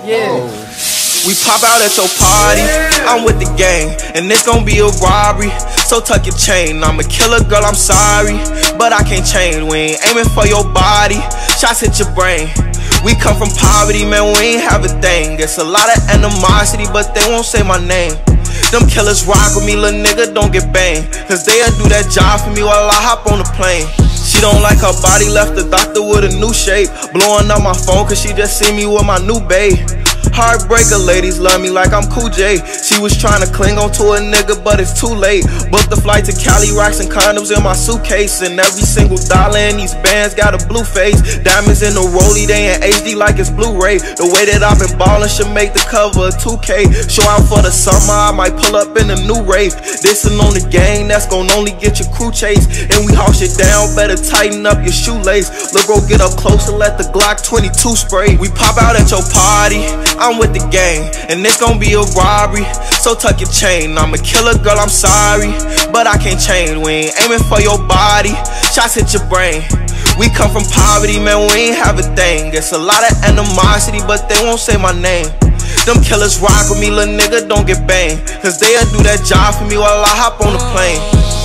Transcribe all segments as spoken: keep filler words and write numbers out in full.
Yeah. Oh. We pop out at your party, I'm with the gang, and it's gon' be a robbery. So tuck your chain, I'm a killer, girl, I'm sorry, but I can't change. We ain't aiming for your body, shots hit your brain. We come from poverty, man, we ain't have a thing. It's a lot of animosity, but they won't say my name. Them killers rock with me, little nigga, don't get banged, cause they'll do that job for me while I hop on the plane. She don't like her body, left the doctor with a new shape. Blowing up my phone cause she just see me with my new babe. Heartbreaker, ladies love me like I'm Cool J. She was trying to cling on to a nigga, but it's too late. Booked the flight to Cali, rocks and condoms in my suitcase, and every single dollar in these bands got a blue face. Diamonds in the rollie, they in H D like it's Blu-ray. The way that I've been ballin' should make the cover of two K. Show out for the summer, I might pull up in a new Wraith. Dissin' on the gang, that's gon' only get your crew chase. And we haul shit down, better tighten up your shoelace. Look, bro, get up close and let the Glock twenty-two spray. We pop out at your party, I'm with the gang, and it's gon' be a robbery. So tuck your chain, I'm a killer, girl, I'm sorry, but I can't change. We ain't aiming for your body, shots hit your brain. We come from poverty, man, we ain't have a thing. It's a lot of animosity, but they won't say my name. Them killers rock with me, little nigga, don't get banged, cause they'll do that job for me while I hop on the plane.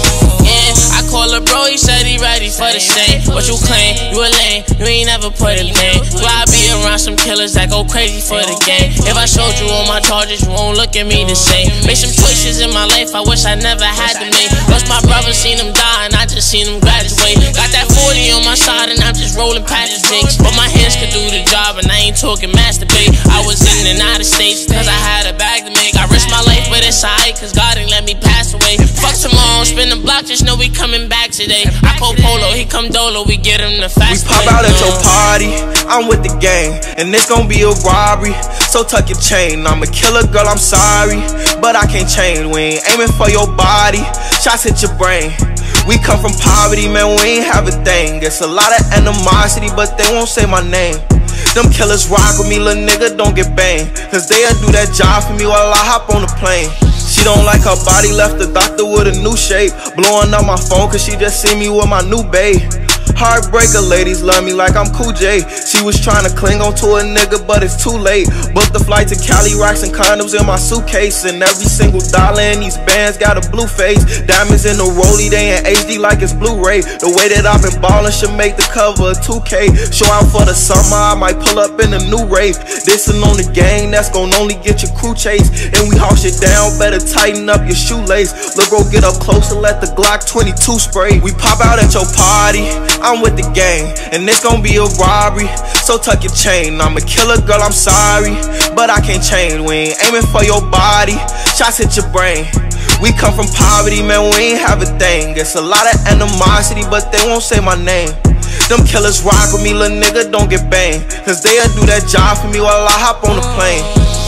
I call a bro, he said he ready for the same. What you claim? You a lame, you ain't never put a name. Do I be around some killers that go crazy for the game? If I showed you all my charges, you won't look at me the same. Made some choices in my life I wish I never had to make. Lost my brother, seen him die, and I just seen him graduate. Got that forty on my side, and I'm just rolling past the jakes. But my hands could do the job, and I ain't talking masturbate. I was in and out of states, cause I had a bag to make. I risked my life, but it's alright, cause God ain't let me pass away. Fuck tomorrow, spin the block, just know we coming back today. I call Polo, he come Dolo, we get him the fast. We pop out at your party, I'm with the gang, and it's gon' be a robbery. So tuck your chain, I'm a killer, girl, I'm sorry, but I can't change. We ain't aiming for your body, shots hit your brain. We come from poverty, man, we ain't have a thing. It's a lot of animosity, but they won't say my name. Them killers rock with me, little nigga, don't get banged, cause they'll do that job for me while I hop on the plane. She don't like her body, left the doctor with a new shape. Blowing up my phone cause she just see me with my new babe. Heartbreaker, ladies love me like I'm Cool J. She was trying to cling on to a nigga, but it's too late. Booked the flight to Cali, rocks and condoms in my suitcase, and every single dollar in these bands got a blue face. Diamonds in the rollie, they in H D like it's Blu-ray. The way that I've been ballin' should make the cover of two K. Show out for the summer, I might pull up in a new Wraith. Dissin' on the gang, that's gon' only get your crew chase. And we haul shit down, better tighten up your shoelace. Look, bro, get up close and let the Glock twenty-two spray. We pop out at your party, I'm with the gang, and it's gon' be a robbery. So tuck your chain, I'm a killer, girl, I'm sorry, but I can't change. We ain't aiming for your body, shots hit your brain. We come from poverty, man, we ain't have a thing. It's a lot of animosity, but they won't say my name. Them killers rock with me, little nigga, don't get banged, cause they'll do that job for me while I hop on the plane.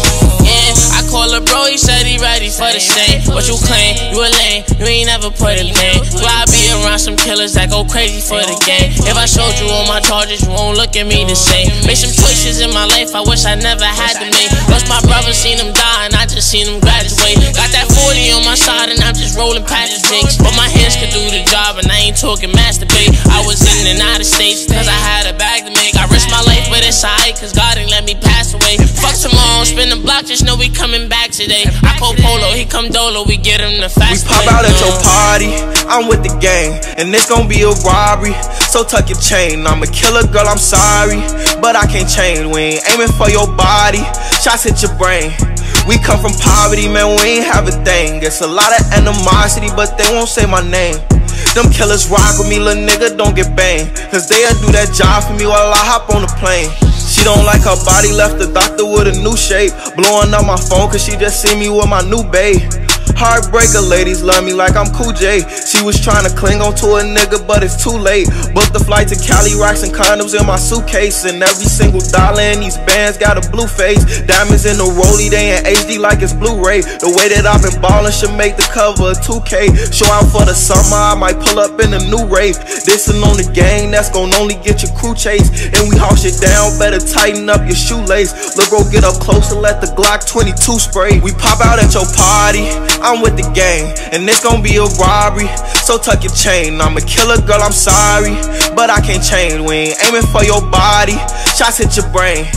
I call a bro, he said he ready for the same. What you claim? You a lame, you ain't never put a name. Do I be around some killers that go crazy for the game? If I showed you all my charges, you won't look at me the same. Made some choices in my life I wish I never had to make. Lost my brother, seen him die, and I just seen him graduate. Got that forty on my side, and I'm just rolling past the jakes. But my hands could do the job, and I ain't talking masturbate. I was in and out of states, cause I had a bag to make. I risked my life, but it's alright, cause God ain't let me pass away. Fuck tomorrow, spin the block, just know we coming back today. I call Polo, he come Dolo, we get him the fast. We pop out at your party, I'm with the gang, and it's gon' be a robbery. So tuck your chain, I'm a killer, girl, I'm sorry, but I can't change. We ain't aiming for your body, shots hit your brain. We come from poverty, man, we ain't have a thing. It's a lot of animosity, but they won't say my name. Them killers rock with me, little nigga, don't get banged, cause they'll do that job for me while I hop on the plane. She don't like her body, left the doctor with a new shape. Blowing up my phone cause she just see me with my new babe. Heartbreaker, ladies love me like I'm Cool J. She was trying to cling on to a nigga, but it's too late. Booked the flight to Cali, rocks and condoms in my suitcase, and every single dollar in these bands got a blue face. Diamonds in the rollie, they in H D like it's Blu-ray. The way that I've been ballin' should make the cover of two K. Show out for the summer, I might pull up in a new Wraith. Dissin' on the gang, that's gon' only get your crew chase. And we haul shit down, better tighten up your shoelace. Look, bro, get up close and let the Glock twenty-two spray. We pop out at your party, I'm with the gang, and it's gon' be a robbery. So tuck your chain, I'm a killer, girl, I'm sorry, but I can't change. We ain't aiming for your body, shots hit your brain.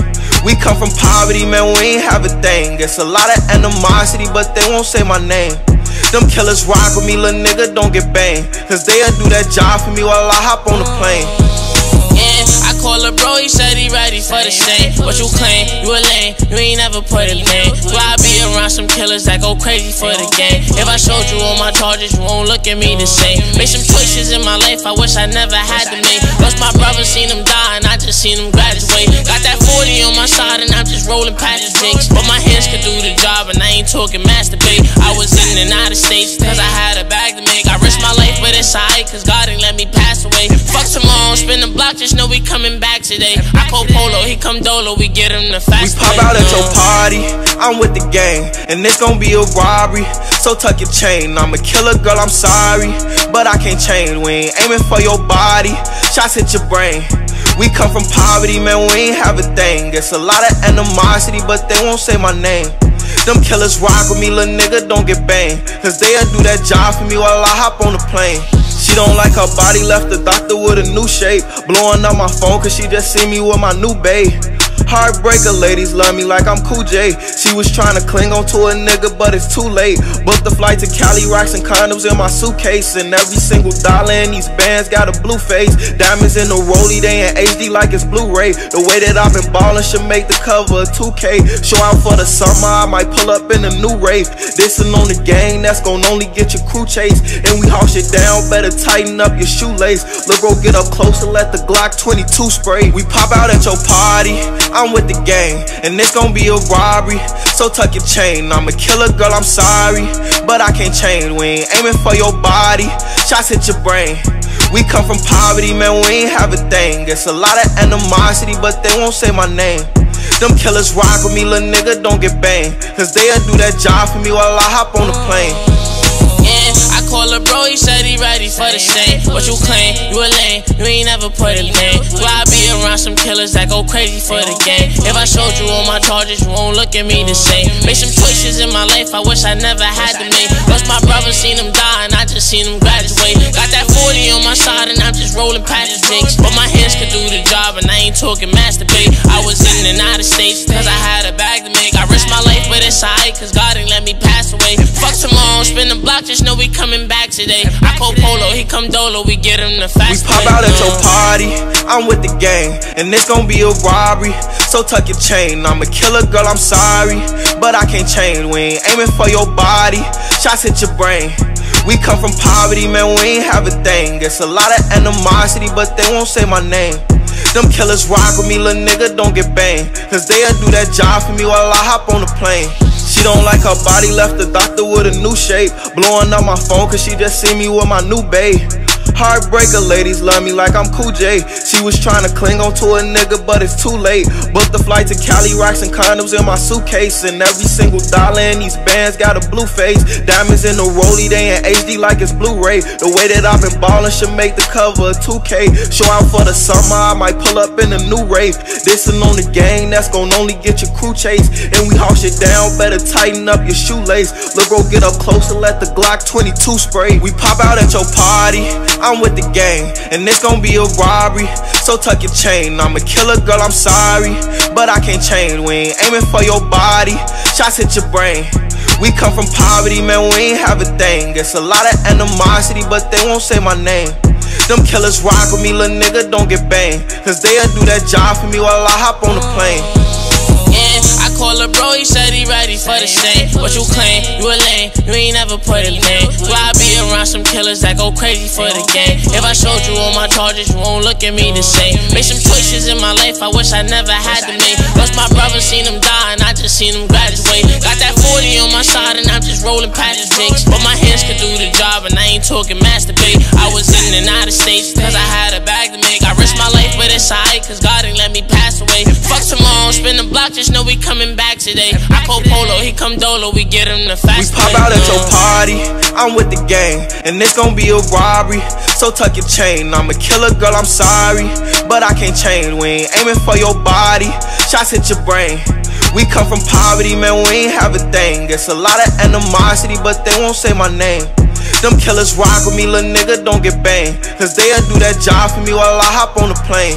We come from poverty, man, we ain't have a thing. It's a lot of animosity, but they won't say my name. Them killers rock with me, little nigga, don't get banged. Cause they'll do that job for me while I hop on the plane. Yeah, I call a bro, he said he ready for the same. What you claim? You a lame, you ain't never put a name. So I be around some killers that go crazy for the game. If I showed you all my charges, you won't look at me the same. Made some choices in my life I wish I never had to make. Lost my brother, seen him die, and I just seen him graduate. Got that forty on my side, and I'm just rolling past the jinx. But my hands could do the job, and I ain't talking masturbate. I was in and out of states, cause I had a bag to make. I risked my life, but it's alright, cause God ain't let me pass away. Fuck tomorrow, spin the block, just know we coming back today. I call Polo, he come Dolo, we get him the fast. We pop out at your party, I'm with the gang, and it's gon' be a robbery. So tuck your chain, I'm a killer, girl, I'm sorry, but I can't change. We ain't aiming for your body, shots hit your brain. We come from poverty, man, we ain't have a thing. It's a lot of animosity, but they won't say my name. Them killers rock with me, little nigga, don't get banged. Cause they'll do that job for me while I hop on the plane. She don't like her body, left the doctor with a new shape. Blowing up my phone cause she just see me with my new babe. Heartbreaker, ladies love me like I'm Cool J. She was trying to cling on to a nigga, but it's too late. Booked the flight to Cali, rocks and condoms in my suitcase. And every single dollar in these bands got a blue face. Diamonds in the rollie, they in H D like it's Blu-ray. The way that I've been ballin' should make the cover of two K. Show out for the summer, I might pull up in a new rave. Dissin' on the gang, that's gon' only get your crew chased. And we haul shit down, better tighten up your shoelace. Look, bro, get up close and let the Glock twenty-two spray. We pop out at your party, I'm with the gang, and it's gon' be a robbery. So tuck your chain, I'm a killer, girl, I'm sorry, but I can't change. We ain't aiming for your body, shots hit your brain. We come from poverty, man, we ain't have a thing. It's a lot of animosity, but they won't say my name. Them killers rock with me, little nigga, don't get banged. Cause they'll do that job for me while I hop on the plane. Yeah, I call a bro, he said he ready for the same. What you claim? You a lame, you ain't never put a name. So I be around some killers that go crazy for the game. If I showed you all my charges, you won't look at me the same. Made some choices in my life I wish I never had to make. Lost my brother, seen him die, and I just seen him graduate. Got that forty on my side, and I'm just rolling past the jinx. But my hands could do the job, and I ain't talking masturbate. I was in and out of states, cause I had a bag to make. I risked my life, but it's alright, cause God ain't let me pass away. Fuck tomorrow, spin the block, just know we coming back today. I call Polo, he come Dolo, we get him the fast. We pop out at your party, I'm with the gang, and it's gon' be a robbery. So tuck your chain, I'm a killer, girl, I'm sorry, but I can't change. We ain't aiming for your body, shots hit your brain. We come from poverty, man, we ain't have a thing. It's a lot of animosity, but they won't say my name. Them killers rock with me, little nigga, don't get banged. Cause they'll do that job for me while I hop on the plane. She don't like her body, left the doctor with a new shape. Blowing up my phone cause she just see me with my new babe. Heartbreaker, ladies love me like I'm Cool J. She was trying to cling on to a nigga, but it's too late. Booked the flight to Cali, rocks and condoms in my suitcase. And every single dollar in these bands got a blue face. Diamonds in the rollie, they in H D like it's Blu-ray. The way that I've been ballin' should make the cover of two K. Show out for the summer, I might pull up in a new rave. Dissin' on the gang, that's gon' only get your crew chased. And we haul shit down, better tighten up your shoelace. Look, bro, get up close and let the Glock twenty-two spray. We pop out at your party, I'm with the gang, and it's gon' be a robbery. So tuck your chain, I'm a killer, girl, I'm sorry, but I can't change. We ain't aiming for your body, shots hit your brain. We come from poverty, man, we ain't have a thing. It's a lot of animosity, but they won't say my name. Them killers rock with me, little nigga, don't get banged. Cause they'll do that job for me while I hop on the plane. Yeah, I call a bro, he said he ready for the same. What you claim? You a lame, you ain't never put a name. So I be around some killers that go crazy for the game. If I showed you all my charges, you won't look at me the same. Made some choices in my life I wish I never had to make. Lost my brother, seen him die, and I just seen him graduate. Got that forty on my side, and I'm just rolling past the jinx. But my hands could do the job, and I ain't talking masturbate. I was in and out of states, cause I had a bag to make. I risked my life, but it's alright, cause God ain't let me pass away. Fuck tomorrow, spin the block, just know we coming back today. I call Polo, he come Dolo, we get him the fast. We pop out at your party, I'm with the gang, and it's gon' be a robbery. So tuck your chain, I'm a killer, girl, I'm sorry, but I can't change. We ain't aiming for your body, shots hit your brain. We come from poverty, man, we ain't have a thing. It's a lot of animosity, but they won't say my name. Them killers rock with me, little nigga, don't get banged. Cause they'll do that job for me while I hop on the plane.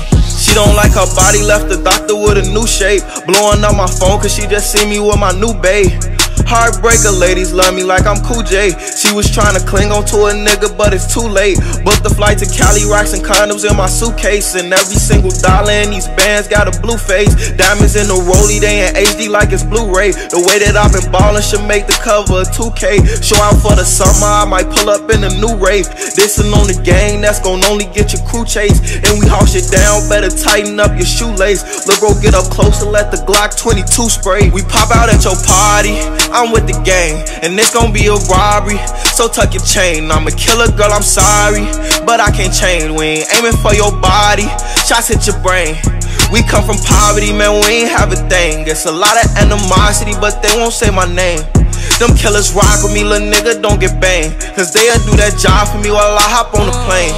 She don't like her body, left the doctor with a new shape. Blowing up my phone cause she just see me with my new bae. Heartbreaker, ladies love me like I'm Cool J. She was trying to cling on to a nigga, but it's too late. Booked the flight to Cali, rocks and condoms in my suitcase. And every single dollar in these bands got a blue face. Diamonds in the rollie, they in H D like it's Blu-ray. The way that I've been ballin' should make the cover of two K. Show out for the summer, I might pull up in a new Wraith. Dissin' on the gang, that's gon' only get your crew chase. And we haul shit down, better tighten up your shoelace. Look, bro, get up close and let the Glock twenty-two spray. We pop out at your party, I'm with the gang, and it's gon' be a robbery. So tuck your chain, I'm a killer, girl, I'm sorry, but I can't change. We ain't aiming for your body, shots hit your brain. We come from poverty, man, we ain't have a thing. It's a lot of animosity, but they won't say my name. Them killers rock with me, little nigga, don't get banged, cause they'll do that job for me while I hop on the plane.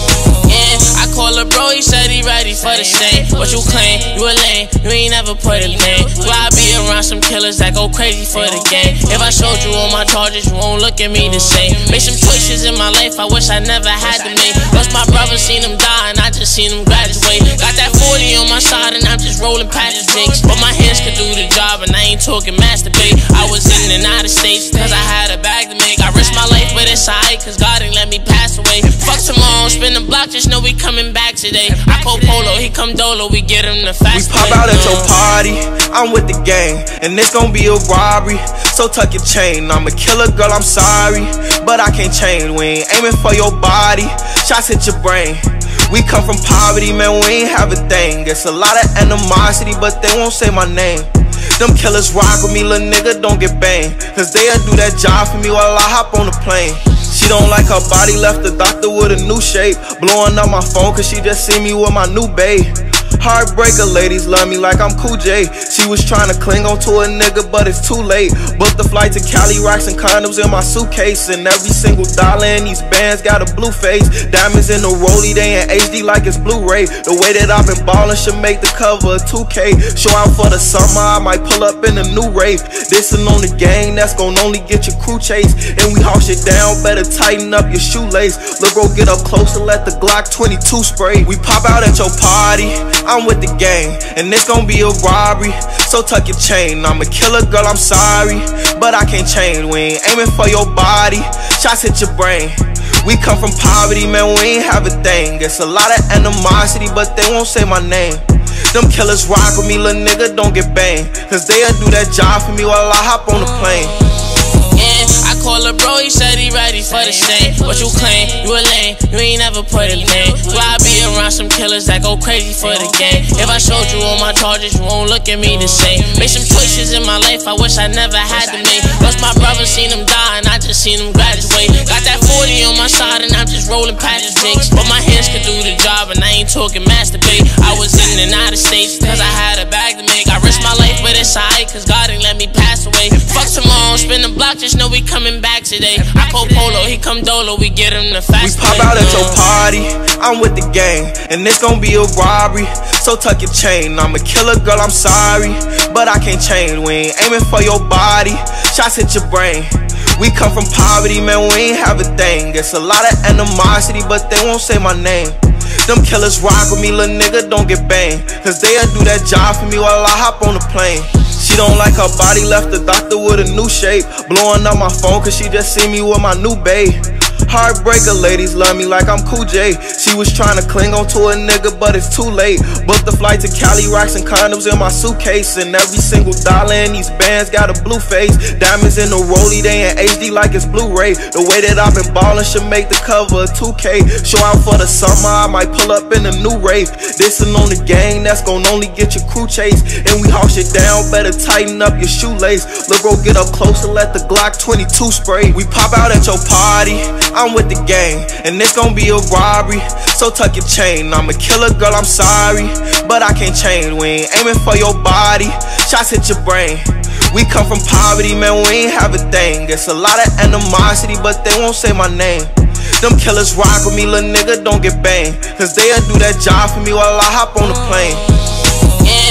Yeah, I call a bro, he said he ready for the same. What you claim? You a lame, you ain't never put a name. Do I be around some killers that go crazy for the game? If I showed you all my charges, you won't look at me the same. Made some choices in my life I wish I never had to make. Lost my brother, seen him die, and I just seen him graduate. Got that forty on my side, and I'm just rolling past the jakes. But my hands could do the job, and I ain't talking masturbate. I was in and out of states, cause I had a bag to make. I risked my life, but it's alright, cause God ain't let me pass away. Fuck tomorrow, spin the block, just know we coming back today. I call Polo, he come Dolo, we get him the fast. We pop out at your party, I'm with the gang, and it's gon' be a robbery. So tuck your chain, I'm a killer, girl, I'm sorry, but I can't change. We ain't aiming for your body, shots hit your brain. We come from poverty, man, we ain't have a thing. It's a lot of animosity, but they won't say my name. Them killers rock with me, little nigga, don't get banged, cause they'll do that job for me while I hop on the plane. She don't like her body, left the doctor with a new shape. Blowing up my phone cause she just see me with my new bae. Heartbreaker, ladies love me like I'm Cool J. She was trying to cling on to a nigga, but it's too late. Booked the flight to Cali, rocks and condoms in my suitcase. And every single dollar in these bands got a blue face. Diamonds in the rollie, they in H D like it's Blu-ray. The way that I've been ballin' should make the cover of two K. Show out for the summer, I might pull up in a new Wraith. Dissin' on the gang, that's gon' only get your crew chase. And we haul shit down, better tighten up your shoelace. Look, bro, get up close and let the Glock twenty-two spray. We pop out at your party, I'm with the gang, and it's gon' be a robbery. So tuck your chain, I'm a killer, girl, I'm sorry, but I can't change. We ain't aiming for your body, shots hit your brain. We come from poverty, man, we ain't have a thing. It's a lot of animosity, but they won't say my name. Them killers rock with me, little nigga, don't get banged, cause they'll do that job for me while I hop on the plane. Yeah, I call a bro, he said he ready for the same. What you claim? You a lame, you ain't never put a name. Do I be around some killers that go crazy for the game? If I showed you all my charges, you won't look at me the same. Made some choices in my life I wish I never had to make. Lost my brother, seen him die, and I just seen him graduate. Got that forty on my side, and I'm just rolling past the jakes. But my hands could do the job, and I ain't talking masturbate. I was in and out of states, cause I had a bag to make. I risked my life, but it's alright, cause God ain't let me pass away. Fuck tomorrow, spin the block, just know we coming back today. I call Polo, he come Dolo, we get him the fast. We pop out at your party, I'm with the gang, and it's gon' be a robbery. So tuck your chain, I'm a killer, girl, I'm sorry, but I can't change. We ain't aiming for your body, shots hit your brain. We come from poverty, man, we ain't have a thing. It's a lot of animosity, but they won't say my name. Them killers rock with me, little nigga, don't get banged, cause they'll do that job for me while I hop on the plane. She don't like her body, left the doctor with a new shape. Blowing up my phone cause she just see me with my new bae. Heartbreaker, ladies love me like I'm Cool J. She was trying to cling on to a nigga, but it's too late. Booked the flight to Cali, rocks and condoms in my suitcase. And every single dollar in these bands got a blue face. Diamonds in the rollie, they in H D like it's Blu-ray. The way that I've been ballin' should make the cover of two K. Show out for the summer, I might pull up in a new Wraith. Dissin' on the gang, that's gon' only get your crew chase. And we haul shit down, better tighten up your shoelace. Look, bro, get up close and let the Glock twenty-two spray. We pop out at your party, I'm with the gang, and it's gon' be a robbery. So tuck your chain, I'm a killer, girl, I'm sorry, but I can't change. We ain't aiming for your body, shots hit your brain. We come from poverty, man, we ain't have a thing. It's a lot of animosity, but they won't say my name. Them killers rock with me, little nigga, don't get banged, cause they'll do that job for me while I hop on the plane. Yeah, I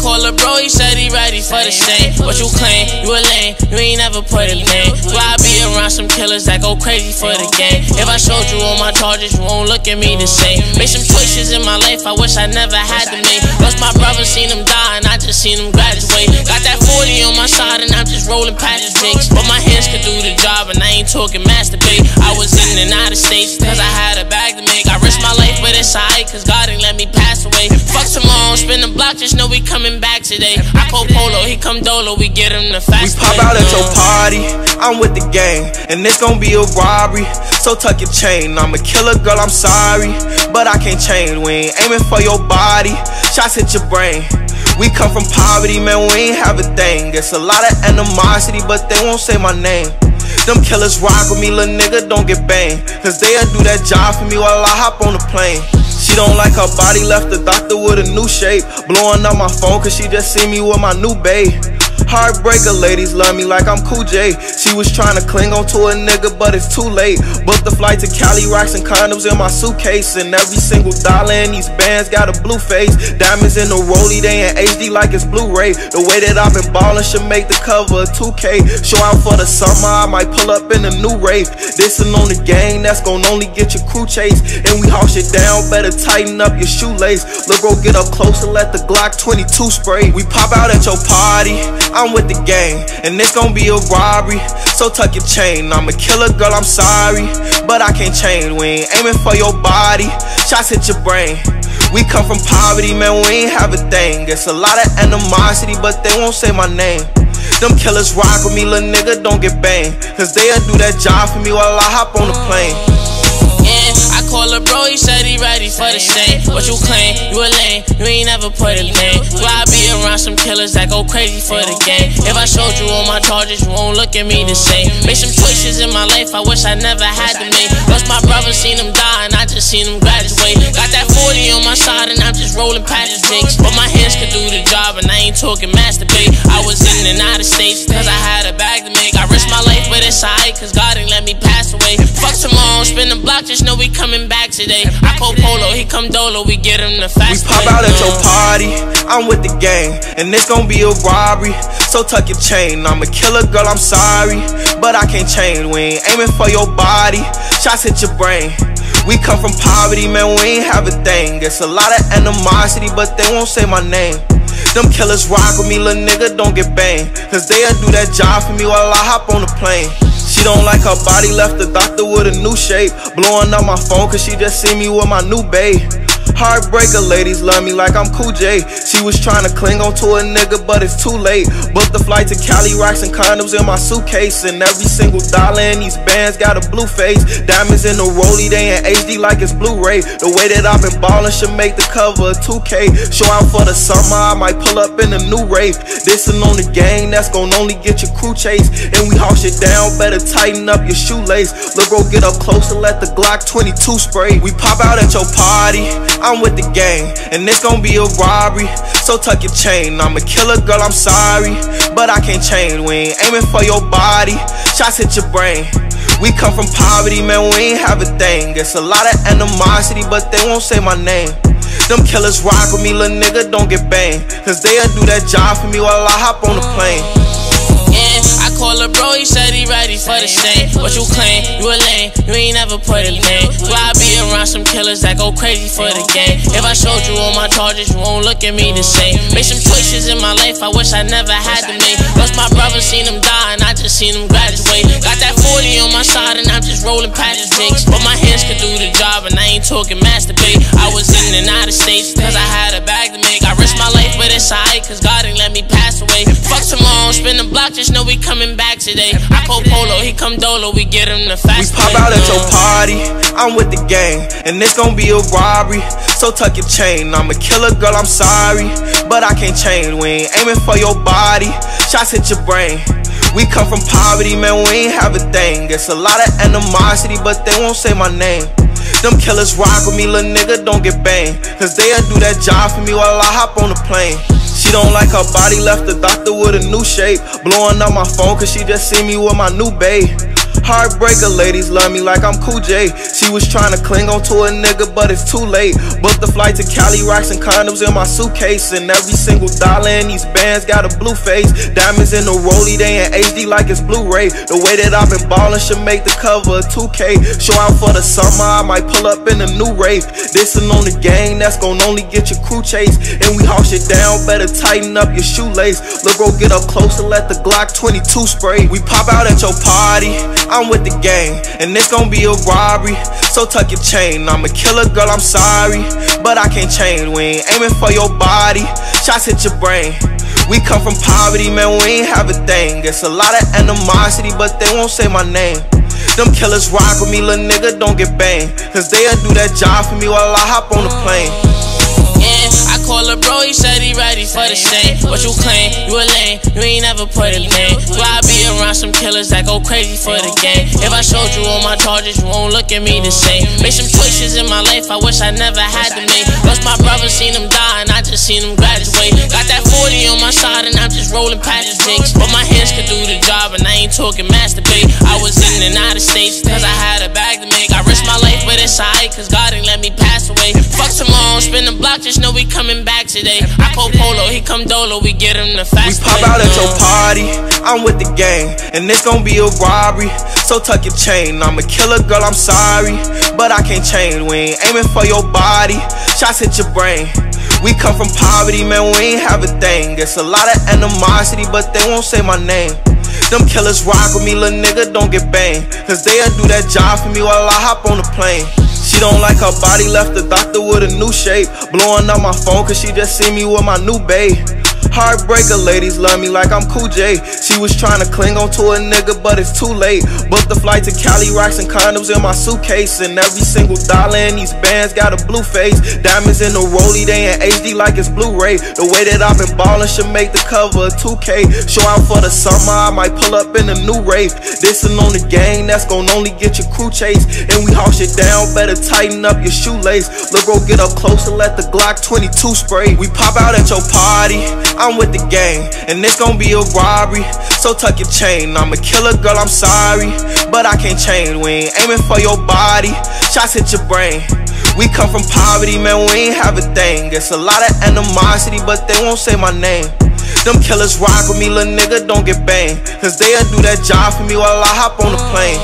call a bro, he said he ready for the same. What you claim? You a lame, you ain't never put a name. So I be around some killers that go crazy for the game. If I showed you all my charges, you won't look at me the same. Made some choices in my life I wish I never had to make. Lost my brother, seen him die, and I just seen him graduate. Got that forty on my side, and I'm just rolling past the jakes. But my hands could do the job, and I ain't talking masturbate. I was in and out of states, cause I had a bag to make. I risked my life, but it's alright, cause God ain't let me pass away. Fuck tomorrow, spin the block, just know we coming back today. I call Polo, he come Dolo, we get him the fast. We pop out at your party, I'm with the gang, and it's gon' be a robbery. So tuck your chain, I'm a killer, girl, I'm sorry, but I can't change. We ain't aiming for your body, shots hit your brain. We come from poverty, man, we ain't have a thing. It's a lot of animosity, but they won't say my name. Them killers rock with me, little nigga, don't get banged, cause they'll do that job for me while I hop on the plane. She don't like her body, left the doctor with a new shape. Blowing up my phone cause she just see me with my new babe. Heartbreaker, ladies love me like I'm Cool J. She was trying to cling on to a nigga, but it's too late. Booked the flight to Cali, rocks and condoms in my suitcase. And every single dollar in these bands got a blue face. Diamonds in the rollie, they in H D like it's Blu-ray. The way that I've been ballin' should make the cover of two K. Show out for the summer, I might pull up in a new rave. Dissin' on the gang, that's gon' only get your crew chase. And we haul shit down, better tighten up your shoelace. Look, bro, get up close and let the Glock twenty-two spray. We pop out at your party, I'm with the gang, and it's gon' be a robbery. So tuck your chain, I'm a killer, girl, I'm sorry, but I can't change. We ain't aiming for your body, shots hit your brain. We come from poverty, man, we ain't have a thing. It's a lot of animosity, but they won't say my name. Them killers rock with me, little nigga, don't get banged, cause they'll do that job for me while I hop on the plane. I call a bro, he said he ready for the same. What you claim? You a lame, you ain't never put a name. So I be around some killers that go crazy for the game. If I showed you all my charges, you won't look at me the same. Made some choices in my life I wish I never had to make. Lost my brother, seen him die, and I just seen him graduate. Got that forty on my side, and I'm just rolling past the jakes. But my hands could do the job, and I ain't talking masturbate. I was in and out of states, cause I had a bag to make. I risked my life, but it's alright, cause God ain't let me pass away. Fuck tomorrow, spin the block, just know we coming back today. I call Polo, he come Dolo, we get him the fast. We pop out at your party, I'm with the gang, and it's gon' be a robbery. So tuck your chain, I'm a killer, girl, I'm sorry, but I can't change. We ain't aiming for your body, shots hit your brain. We come from poverty, man, we ain't have a thing. It's a lot of animosity, but they won't say my name. Them killers rock with me, little nigga, don't get banged, cause they'll do that job for me while I hop on the plane. She don't like her body, left the doctor with a new shape. Blowing up my phone cause she just see me with my new babe. Heartbreaker, ladies love me like I'm Cool J. She was trying to cling on to a nigga, but it's too late. Booked the flight to Cali, rocks and condoms in my suitcase. And every single dollar in these bands got a blue face. Diamonds in the rollie, they in H D like it's Blu-ray. The way that I've been ballin' should make the cover of two K. Show out for the summer, I might pull up in a new rave. Dissin' on the gang, that's gon' only get your crew chase. And we haul shit down, better tighten up your shoelace. Look, bro, get up close and let the Glock twenty-two spray. We pop out at your party, I'm with the gang, and it's gon' be a robbery. So tuck your chain, I'm a killer, girl, I'm sorry, but I can't change. We ain't aiming for your body, shots hit your brain. We come from poverty, man, we ain't have a thing. It's a lot of animosity, but they won't say my name. Them killers rock with me, little nigga, don't get banged, cause they'll do that job for me while I hop on the plane. I call a bro, he said he ready for the same. What you claim? You a lame, you ain't never put a name. So I be around some killers that go crazy for the game. If I showed you all my charges, you won't look at me the same. Made some choices in my life I wish I never had to make. Lost my brother, seen him die, and I just seen him graduate. Got that forty on my side, and I'm just rolling past the jakes. But my hands could do the job, and I ain't talking masturbate. I was in and out of states, cause I had a bag to make. I risked my life, but it's alright, cause God ain't let me pass away. Fuck tomorrow, spin the block, just know we coming back today. I call Polo, he come Dolo, we get him the fast. We pop out at your party, I'm with the gang, and it's gon' be a robbery. So tuck your chain, I'm a killer, girl, I'm sorry, but I can't change. We ain't aiming for your body, shots hit your brain. We come from poverty, man, we ain't have a thing. It's a lot of animosity, but they won't say my name. Them killers rock with me, little nigga, don't get banged, cause they'll do that job for me while I hop on the plane. She don't like her body, left the doctor with a new shape. Blowing up my phone cause she just see me with my new babe. Heartbreaker, ladies love me like I'm Cool J. She was trying to cling on to a nigga, but it's too late. Booked the flight to Cali, rocks and condoms in my suitcase, and every single dollar in these bands got a blue face. Diamonds in the rollie, they in H D like it's Blu-ray. The way that I've been ballin' should make the cover of two K. Show out for the summer, I might pull up in a new rave. Dissin' on the gang, that's gon' only get your crew chase. And we haul shit down, better tighten up your shoelace. Look, bro, get up close and let the Glock twenty-two spray. We pop out at your party, I'm with the gang, and it's gon' be a robbery. So tuck your chain, I'm a killer, girl, I'm sorry, but I can't change. We ain't aiming for your body, shots hit your brain. We come from poverty, man, we ain't have a thing. It's a lot of animosity, but they won't say my name. Them killers rock with me, little nigga, don't get banged, cause they'll do that job for me while I hop on the plane. Yeah, I call a bro, he said he ready for the same. What you claim? You a lame, you ain't never put a name. Why I be around some killers that go crazy for the game? If I showed you all my charges, you won't look at me the same. Made some choices in my life I wish I never had to make. Lost my brother, seen him die, and I just seen him graduate. Got that forty on my side, and I'm just rolling past the jakes. But my hands could do the job, and I ain't talking masturbate. I was in and out of states, cause I had a bag to make. I risked my life, but it's alright, cause God ain't let me pass away. Fuck tomorrow, spin the block, just know we coming back today. I call Polo, he come Dolo, we get him the fast. We pop out at your party, I'm with the gang, and it's gon' be a robbery. So tuck your chain, I'm a killer, girl, I'm sorry, but I can't change. We ain't aiming for your body, shots hit your brain. We come from poverty, man, we ain't have a thing. It's a lot of animosity, but they won't say my name. Them killers rock with me, little nigga, don't get banged, cause they'll do that job for me while I hop on the plane. She don't like her body, left the doctor with a new shape. Blowing up my phone cause she just see me with my new babe. Heartbreaker, ladies love me like I'm Cool J. She was trying to cling on to a nigga, but it's too late. Booked the flight to Cali, rocks and condoms in my suitcase, and every single dollar in these bands got a blue face. Diamonds in the rollie, they in H D like it's Blu-ray. The way that I've been ballin' should make the cover of two K. Show out for the summer, I might pull up in a new rave. Dissin' on the gang, that's gon' only get your crew chase. And we haul shit down, better tighten up your shoelace. Look, bro, get up close and let the Glock twenty-two spray. We pop out at your party, I'm with the gang, and it's gon' be a robbery. So tuck your chain, I'm a killer, girl, I'm sorry, but I can't change. We ain't aiming for your body, shots hit your brain. We come from poverty, man, we ain't have a thing. It's a lot of animosity, but they won't say my name. Them killers rock with me, little nigga, don't get banged, cause they'll do that job for me while I hop on the plane.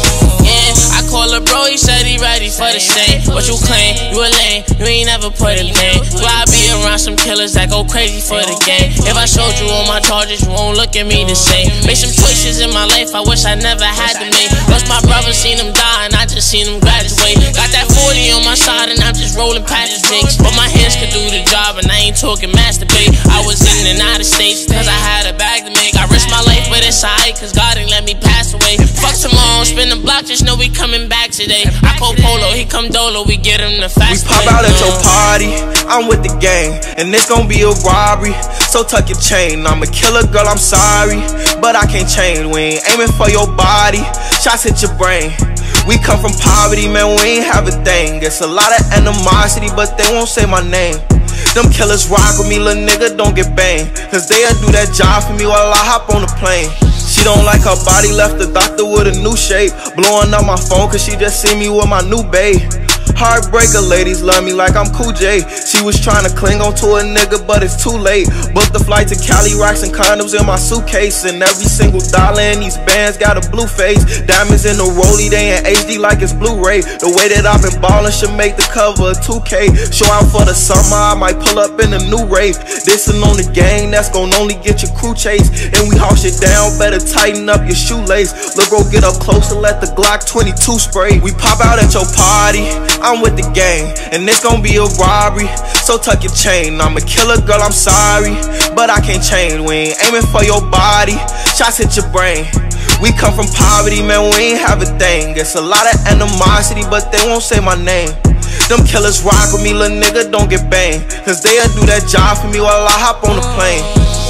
Yeah, I call a bro, he said he ready for the same. What you claim? You a lame, you ain't never put a name. Why I be around some killers that go crazy for the game? If I showed you all my charges, you won't look at me the same. Made some choices in my life I wish I never had to make. Lost my brother, seen him die, and I just seen him graduate. Got that forty on my side, and I'm just rolling past the jakes. But my hands could do the job, and I ain't talking masturbate. I was in and out of states, cause I had a bag to make. I risked my life, but it's alright, cause God ain't let me pass away. Fuck tomorrow, spin the block, just know we coming back today. I call Polo, he come Dolo, we get him the fast. We pop out at your party, I'm with the gang, and it's gon' be a robbery. So tuck your chain, I'm a killer, girl, I'm sorry, but I can't change. We ain't aiming for your body, shots hit your brain. We come from poverty, man, we ain't have a thing. It's a lot of animosity, but they won't say my name. Them killers rock with me, little nigga, don't get banged, cause they'll do that job for me while I hop on the plane. She don't like her body, left the doctor with a new shape. Blowing up my phone cause she just see me with my new babe. Heartbreaker, ladies love me like I'm Cool J. She was trying to cling on to a nigga, but it's too late. Booked the flight to Cali, rocks and condoms in my suitcase, and every single dollar in these bands got a blue face. Diamonds in the rollie, they in H D like it's Blu-ray. The way that I've been ballin' should make the cover of two K. Show out for the summer, I might pull up in a new rave. Dissin' on the gang, that's gon' only get your crew chase. And we haul shit down, better tighten up your shoelace. Look, bro, get up close and let the Glock twenty-two spray. We pop out at your party, I'm with the gang, and it's gon' be a robbery. So tuck your chain, I'm a killer, girl, I'm sorry, but I can't change. We ain't aiming for your body, shots hit your brain. We come from poverty, man, we ain't have a thing. It's a lot of animosity, but they won't say my name. Them killers rock with me, little nigga, don't get banged, cause they'll do that job for me while I hop on the plane.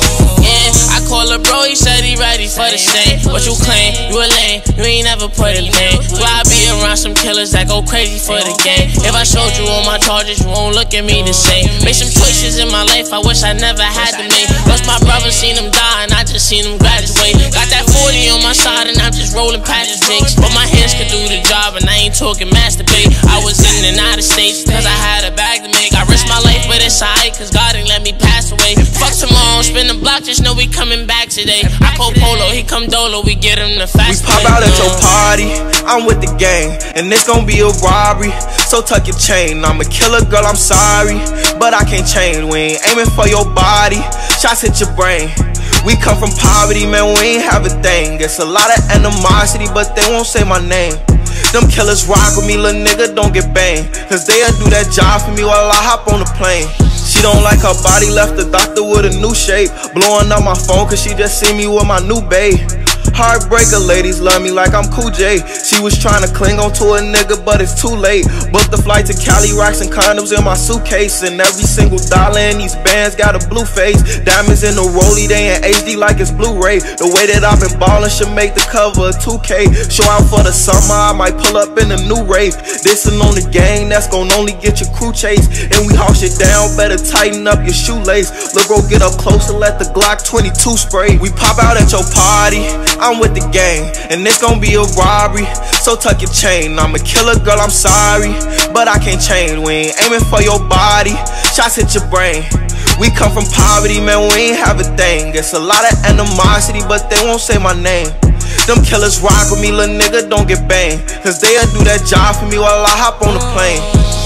Yeah, I call a bro, he said he ready for the same. What you claim? You a lame, you ain't never put a name. Why I be around some killers that go crazy for the game? If I showed you all my charges, you won't look at me the same. Made some choices in my life I wish I never had to make. Lost my brother, seen him die, and I just seen him graduate. Got that forty forty on my side and I'm just rolling past the drinks. But my hands could do the job and I ain't talking masturbate. I was in and out of states cause I had a bag to make. I risked my life but it's alright cause God ain't let me pass away. Fuck tomorrow, spin the block, just know we coming back today. I call Polo, he come Dolo, we get him the fast. We pop out at your party, I'm with the gang, and it's gon' be a robbery. So tuck your chain, I'm a killer girl, I'm sorry, but I can't change. We ain't aiming for your body, shots hit your brain. We come from poverty, man, we ain't have a thing. It's a lot of animosity, but they won't say my name. Them killers rock with me, little nigga, don't get banged, cause they'll do that job for me while I hop on the plane. She don't like her body, left the doctor with a new shape. Blowing up my phone cause she just see me with my new babe. Heartbreaker, ladies love me like I'm Cool J. She was trying to cling on to a nigga, but it's too late. Booked the flight to Cali, rocks and condoms in my suitcase. And every single dollar in these bands got a blue face. Diamonds in the rollie, they in H D like it's Blu-ray. The way that I've been ballin' should make the cover of two K. Show out for the summer, I might pull up in a new Wraith. Dissin' on the gang, that's gon' only get your crew chased. And we haul shit down, better tighten up your shoelace. Look, bro, get up close and let the Glock twenty-two spray. We pop out at your party, I'm with the gang, and it's gon' be a robbery. So tuck your chain, I'm a killer girl, I'm sorry, but I can't change. We ain't aiming for your body, shots hit your brain. We come from poverty, man, we ain't have a thing. It's a lot of animosity, but they won't say my name. Them killers rock with me, little nigga, don't get banged, cause they'll do that job for me while I hop on the plane.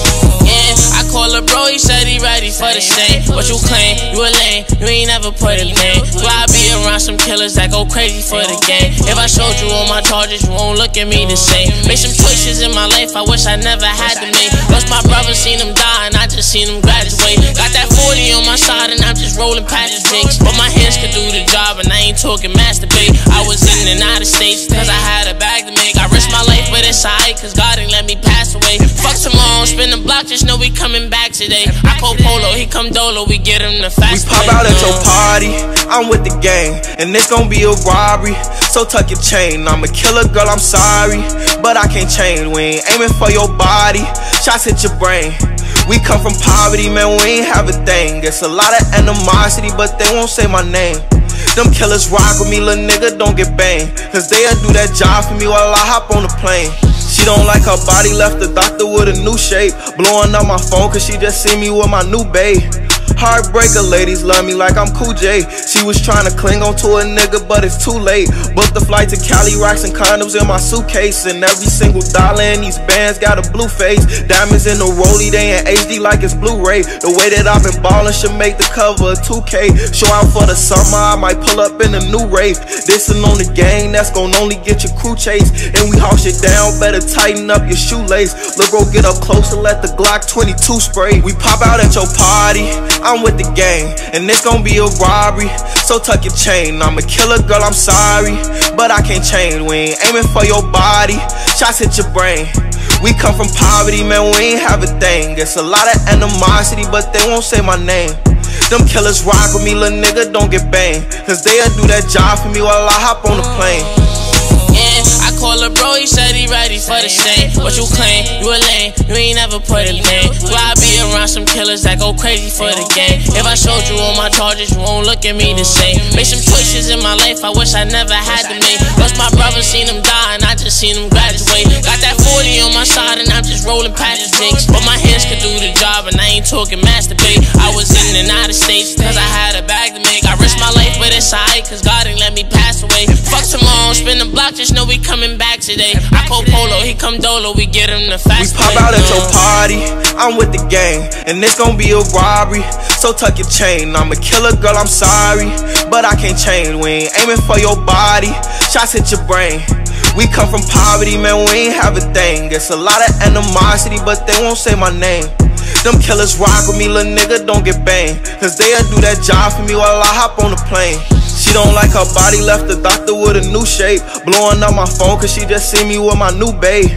Yeah, I call a bro, he said he ready for the same. What you claim? You a lame, you ain't never put a name. Why I be around some killers that go crazy for the game? If I showed you all my charges, you won't look at me the same. Made some choices in my life I wish I never had to make. Lost my brother, seen him die, and I just seen him graduate. Got that forty on my side and I'm just rolling past the drinks. But my hands could do the job and I ain't talking masturbate. I was in and out of states cause I had a bag to make. I risked my life but it's alright cause God ain't let me pass away. Fuck tomorrow, spin the block, just know we coming back today. I call Polo, he come Dolo, we get him the fast. We pop out at your party, I'm with the gang, and it's gon' be a robbery. So tuck your chain, I'm a killer girl, I'm sorry, but I can't change. We ain't aiming for your body, shots hit your brain. We come from poverty, man, we ain't have a thing. It's a lot of animosity, but they won't say my name. Them killers rock with me, little nigga, don't get banged, cause they'll do that job for me while I hop on the plane. She don't like her body, left the doctor with a new shape. Blowing up my phone cause she just see me with my new babe. Heartbreaker, ladies love me like I'm Cool J. She was trying to cling on to a nigga, but it's too late. Booked the flight to Cali, rocks and condoms in my suitcase. And every single dollar in these bands got a blue face. Diamonds in the rollie, they in H D like it's Blu-ray. The way that I've been ballin' should make the cover of two K. Show out for the summer, I might pull up in a new Wraith. Dissin' on the gang, that's gon' only get your crew chased. And we haul shit down, better tighten up your shoelace. Look, bro, get up close and let the Glock twenty-two spray. We pop out at your party, I'm with the gang, and it's gon' be a robbery. So tuck your chain, I'm a killer girl, I'm sorry, but I can't change. We ain't aiming for your body, shots hit your brain. We come from poverty, man, we ain't have a thing. It's a lot of animosity, but they won't say my name. Them killers rock with me, little nigga, don't get banged, cause they'll do that job for me while I hop on the plane. Yeah, I call a bro, he said he ready for the same. What you claim? You a lame, you ain't never put a name. Why I be around some killers that go crazy for the game? If I showed you all my charges, you won't look at me the same. Made some choices in my life I wish I never had to make. Lost my brother, seen him die, and I just seen him graduate. Got that forty on my side and I'm just rolling past the drinks. But my hands could do the job and I ain't talking masturbate. I was in and out of states cause I had a bag to make. I risked my life but it's alright cause God ain't let me pass away. Fuck tomorrow, spin the block, just know we coming back today. I call Polo, he come Dolo, we get him the fast. We pop out at your party, I'm with the gang, and it's gon' be a robbery. So tuck your chain, I'm a killer girl, I'm sorry, but I can't change. We ain't aiming for your body, shots hit your brain. We come from poverty, man, we ain't have a thing. It's a lot of animosity, but they won't say my name. Them killers rock with me, little nigga, don't get banged, cause they'll do that job for me while I hop on the plane. She don't like her body, left the doctor with a new shape. Blowing up my phone cause she just see me with my new babe.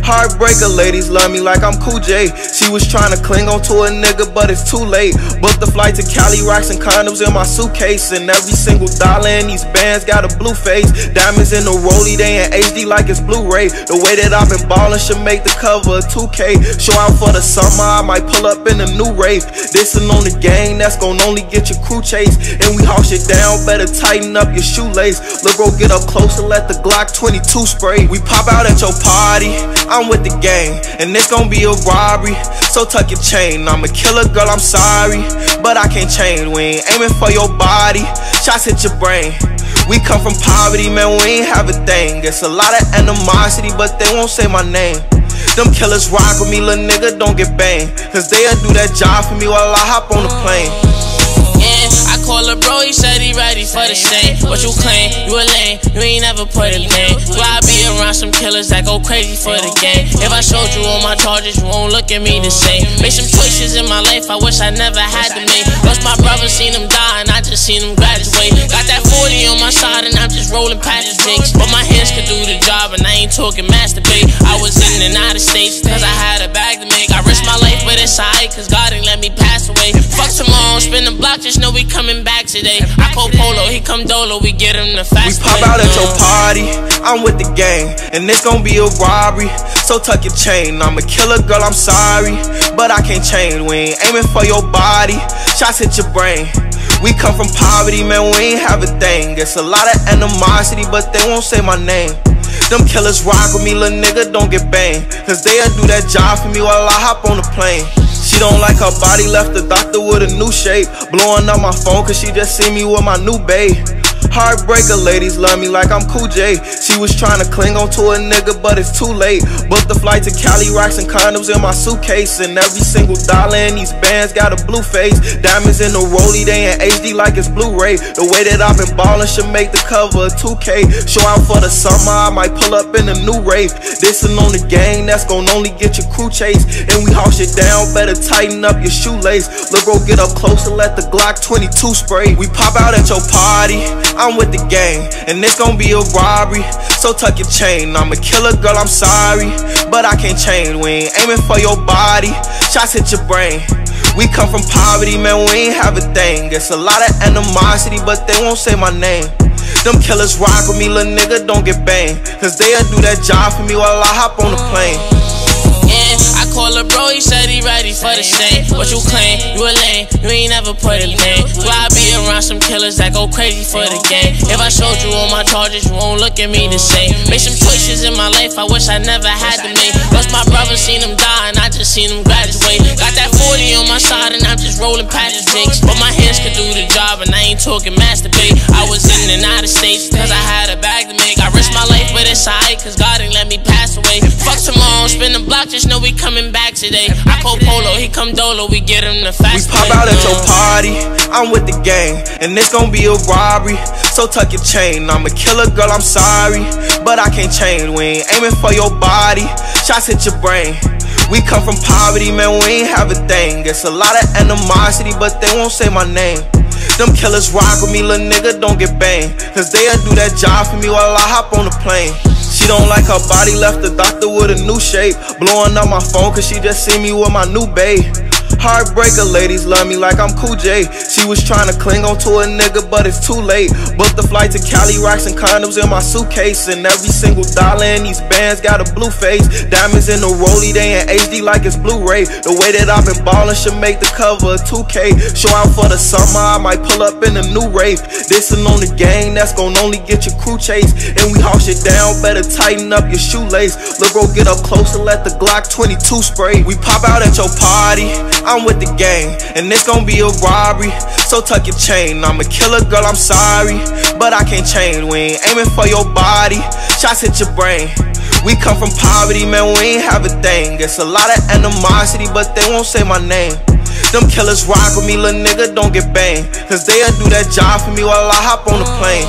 Heartbreaker, ladies love me like I'm Cool J. She was trying to cling on to a nigga, but it's too late. Booked the flight to Cali, rocks and condoms in my suitcase. And every single dollar in these bands got a blue face. Diamonds in the rollie, they in H D like it's Blu-ray. The way that I've been ballin' should make the cover of two K. Show out for the summer, I might pull up in a new rave. Dissin' on the gang, that's gon' only get your crew chase. And we haul shit down, better tighten up your shoelace. Look, bro, get up close and let the Glock twenty-two spray. We pop out at your party, I'm with the gang, and it's gon' be a robbery. So tuck your chain, I'm a killer, girl, I'm sorry, but I can't change. We ain't aiming for your body, shots hit your brain. We come from poverty, man, we ain't have a thing. It's a lot of animosity, but they won't say my name. Them killers rock with me, little nigga, don't get banged, cause they'll do that job for me while I hop on the plane. Yeah, I call a bro, he said he ready for the same. What you claim? You a lame, you ain't never put a name. Do I be around some killers that go crazy for the game? If I showed you all my charges, you won't look at me the same. Made some choices in my life I wish I never had to make. Lost my brother, seen him die, and I just seen him graduate. Got that forty on my side, and I'm just rolling past the jakes. But my hands could do the job, and I ain't talking masturbate. I was in and out of states, cause I had a bag to make. I risked my life, but it's alright, cause God ain't let me pass away. Fuck tomorrow, spin the block, just know we coming back today. I call Polo, he come dolo, we get him the fast. We pop out at your party, I'm with the gang, and it's gon' be a robbery. So tuck your chain, I'm a killer, girl, I'm sorry, but I can't change. We ain't aiming for your body, shots hit your brain. We come from poverty, man, we ain't have a thing. It's a lot of animosity, but they won't say my name. Them killers rock with me, little nigga, don't get banged, cause they'll do that job for me while I hop on the plane. She don't like her body, left the doctor with a new shape. Blowing up my phone cause she just see me with my new babe. Heartbreaker, ladies love me like I'm Cool J. She was trying to cling on to a nigga, but it's too late. Booked the flight to Cali, rocks and condoms in my suitcase. And every single dollar in these bands got a blue face. Diamonds in the rollie, they in H D like it's Blu-ray. The way that I've been ballin' should make the cover of two K. Show out for the summer, I might pull up in a new rave. Dissin' on the gang, that's gon' only get your crew chase. And we haul shit down, better tighten up your shoelace. Look, bro, get up close and let the Glock twenty-two spray. We pop out at your party, I'm with the gang, and it's gon' be a robbery. So tuck your chain, I'm a killer, girl, I'm sorry, but I can't change. We ain't aiming for your body, shots hit your brain. We come from poverty, man, we ain't have a thing. It's a lot of animosity, but they won't say my name. Them killers rock with me, little nigga, don't get banged, cause they'll do that job for me while I hop on the plane. Yeah, I call a bro, he said he ready for the same. What you claim? You a lame, you ain't never put a name. Do I be around some killers that go crazy for the game? If I showed you all my charges, you won't look at me the same. Made some choices in my life I wish I never had to make. Lost my brother, seen him die, and I just seen him graduate. Got that forty on my side, and I'm just rolling past the jakes. But my hands could do the job, and I ain't talking masturbate. I was in and out of states, cause I had a bag to make. I risked my life, but it's alright, cause God ain't let me pass away. Fuck tomorrow, spin the block, just know we coming back today. I call Polo, he come dolo, we get him the fast. We pop out at your party, I'm with the gang, and it's gon' be a robbery. So tuck your chain, I'm a killer, girl, I'm sorry, but I can't change. We ain't aiming for your body, shots hit your brain. We come from poverty, man, we ain't have a thing. It's a lot of animosity, but they won't say my name. Them killers rock with me, little nigga, don't get banged, cause they'll do that job for me while I hop on the plane. She don't like her body, left the doctor with a new shape. Blowing up my phone cause she just see me with my new babe. Heartbreaker, ladies love me like I'm Cool J. She was trying to cling on to a nigga, but it's too late. Booked the flight to Cali, rocks and condoms in my suitcase. And every single dollar in these bands got a blue face. Diamonds in the rollie, they in H D like it's Blu-ray. The way that I've been ballin' should make the cover of two K. Show out for the summer, I might pull up in a new rave. Dissin' on the gang, that's gon' only get your crew chase. And we haul shit down, better tighten up your shoelace. Look, bro, get up close and let the Glock twenty-two spray. We pop out at your party, I'm with the gang, and it's gon' be a robbery. So tuck your chain, I'm a killer, girl, I'm sorry, but I can't change. We ain't aiming for your body, shots hit your brain. We come from poverty, man, we ain't have a thing. It's a lot of animosity, but they won't say my name. Them killers rock with me, little nigga, don't get banged, cause they'll do that job for me while I hop on the plane.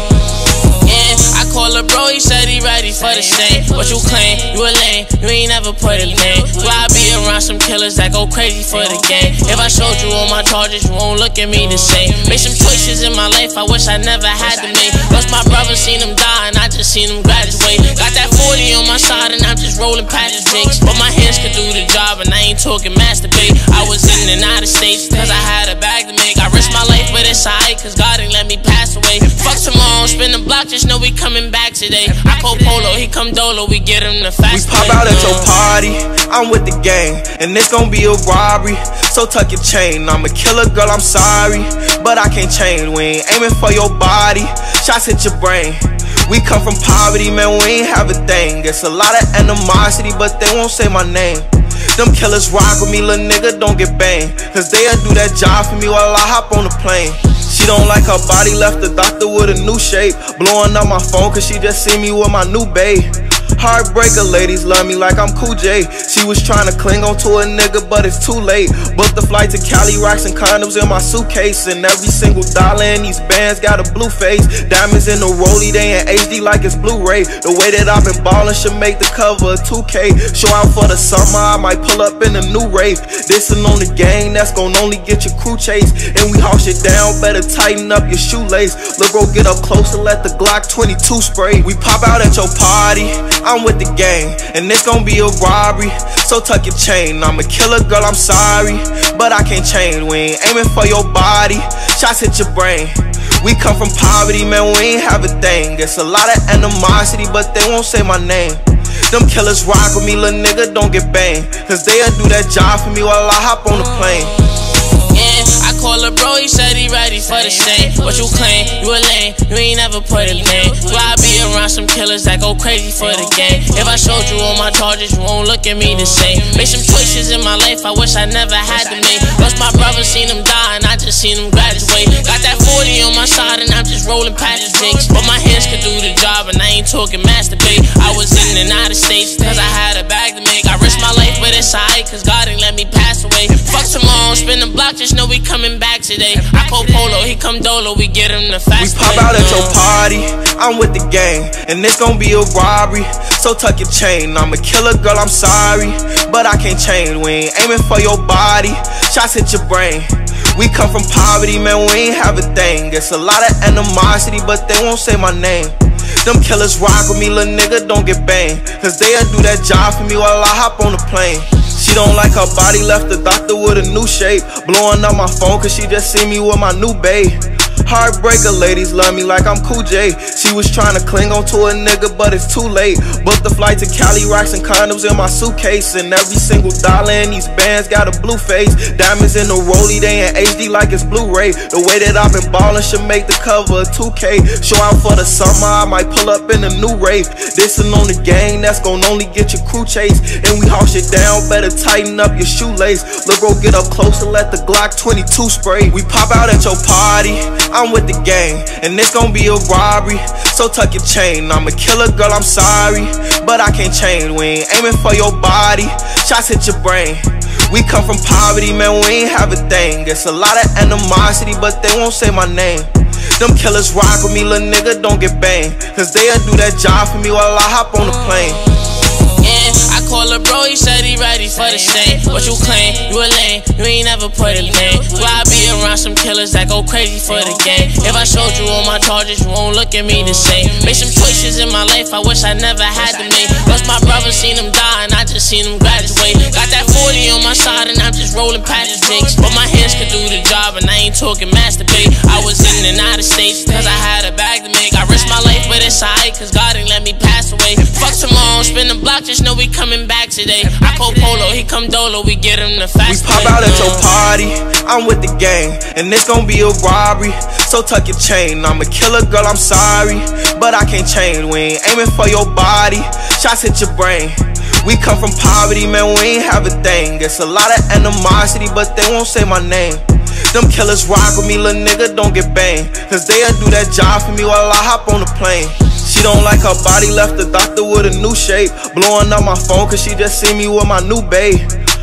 Yeah, I call a bro, he said he ready for the same. What you claim? You a lame, you ain't never put a name. Do I be around some killers that go crazy for the game? If I showed you all my charges, you won't look at me the same. Made some choices in my life I wish I never had to make. Lost my brother, seen him die, and I just seen him graduate. Got that forty on my side, and I'm just just rolling past the drinks. But my hands could do the job, and I ain't talking masturbate. I was in and out of states, cause I had a bag to make. I risked my life, but it's alright, cause God ain't let me pass away. Fuck tomorrow, spin the block, just know we coming back today. I call Polo, he come Dolo, we get him the fast. We pop out at your party, I'm with the gang, and it's gon' be a robbery. So tuck your chain, I'm a killer, girl, I'm sorry, but I can't change. We ain't aiming for your body, shots hit your brain. We come from poverty, man, we ain't have a thing. It's a lot of animosity, but they won't say my name. Them killers rock with me, little nigga, don't get banged, cause they'll do that job for me while I hop on the plane. She don't like her body, left the doctor with a new shape. Blowing up my phone cause she just see me with my new babe. Heartbreaker, ladies love me like I'm Cool J. She was trying to cling on to a nigga, but it's too late. Booked the flight to Cali, rocks and condoms in my suitcase. And every single dollar in these bands got a blue face. Diamonds in the rollie, they in H D like it's Blu-ray. The way that I've been ballin' should make the cover of two K. Show out for the summer, I might pull up in a new Wraith. Dissin' on the gang, that's gon' only get your crew chased. And we haul shit down, better tighten up your shoelace. Look, bro, get up close and let the Glock twenty-two spray. We pop out at your party, I'm with the gang, and it's gon' be a robbery. So tuck your chain, I'm a killer, girl, I'm sorry, but I can't change. We ain't aiming for your body, shots hit your brain. We come from poverty, man, we ain't have a thing. It's a lot of animosity, but they won't say my name. Them killers rock with me, little nigga, don't get banged, cause they'll do that job for me while I hop on the plane. Yeah, I call a bro, he said he ready for the stain. What you claim? You a lame, you ain't never put a name. So I be around some killers that go crazy for the game. If I showed you all my charges, you won't look at me the same. Made some choices in my life I wish I never had to make. Lost my brother, seen him die, and I just seen him graduate. Got that forty on my side, and I'm just rolling past the drinks. But my hands could do the job, and I ain't talking masturbate. I was in and out of states, cause I had a bag to make. I risked my life, but it's alright, cause God ain't let me pass away. Fuck tomorrow, spin the block, just know we coming back today. I call Polo, he come Dolo, we get him the fast. We pop out at your party, I'm with the gang, and it's gon' be a robbery. So tuck your chain, I'm a killer, girl, I'm sorry, but I can't change. We ain't aiming for your body, shots hit your brain. We come from poverty, man, we ain't have a thing. It's a lot of animosity, but they won't say my name. Them killers rock with me, little nigga, don't get banged, cause they'll do that job for me while I hop on the plane. She don't like her body, left the doctor with a new shape. Blowing up my phone cause she just see me with my new babe. Heartbreaker, ladies love me like I'm Cool J. She was trying to cling on to a nigga, but it's too late. Booked the flight to Cali, rocks and condoms in my suitcase. And every single dollar in these bands got a blue face. Diamonds in the rollie, they in H D like it's Blu-ray. The way that I've been ballin' should make the cover of two K. Show out for the summer, I might pull up in a new Wraith. Dissin' on the gang, that's gon' only get your crew chased. And we haul shit down, better tighten up your shoelace. Look, bro, get up close and let the Glock twenty-two spray. We pop out at your party, I'm with the gang, and it's gon' be a robbery. So tuck your chain, I'm a killer, girl, I'm sorry, but I can't change. We ain't aiming for your body, shots hit your brain. We come from poverty, man, we ain't have a thing. It's a lot of animosity, but they won't say my name. Them killers rock with me, little nigga, don't get banged, cause they'll do that job for me while I hop on the plane. Yeah, I call a bro, he said he ready for the stain. What you claim? You a lame, you ain't never put a name. So I be around some killers that go crazy for the game. If I showed you all my charges, you won't look at me the same. Made some choices in my life I wish I never had to make. Lost my brother, seen him die, and I just seen him graduate. Got that forty on my side, and I'm just rolling past the drinks. But my hands could do the job, and I ain't talking masturbate. I was in and out of states, cause I had a bag to make. I risked my life, but it's alright, cause God ain't let me pass away. Fuck tomorrow, spin the block, just know we coming back today. I call Polo, he come Dolo, we get him the fast. We pop out at your party, I'm with the gang, and it's gon' be a robbery. So tuck your chain, I'm a killer, girl, I'm sorry, but I can't change. We ain't aiming for your body, shots hit your brain. We come from poverty, man, we ain't have a thing. It's a lot of animosity, but they won't say my name. Them killers rock with me, little nigga, don't get banged, cause they'll do that job for me while I hop on the plane. She don't like her body, left the doctor with a new shape. Blowing up my phone cause she just see me with my new babe.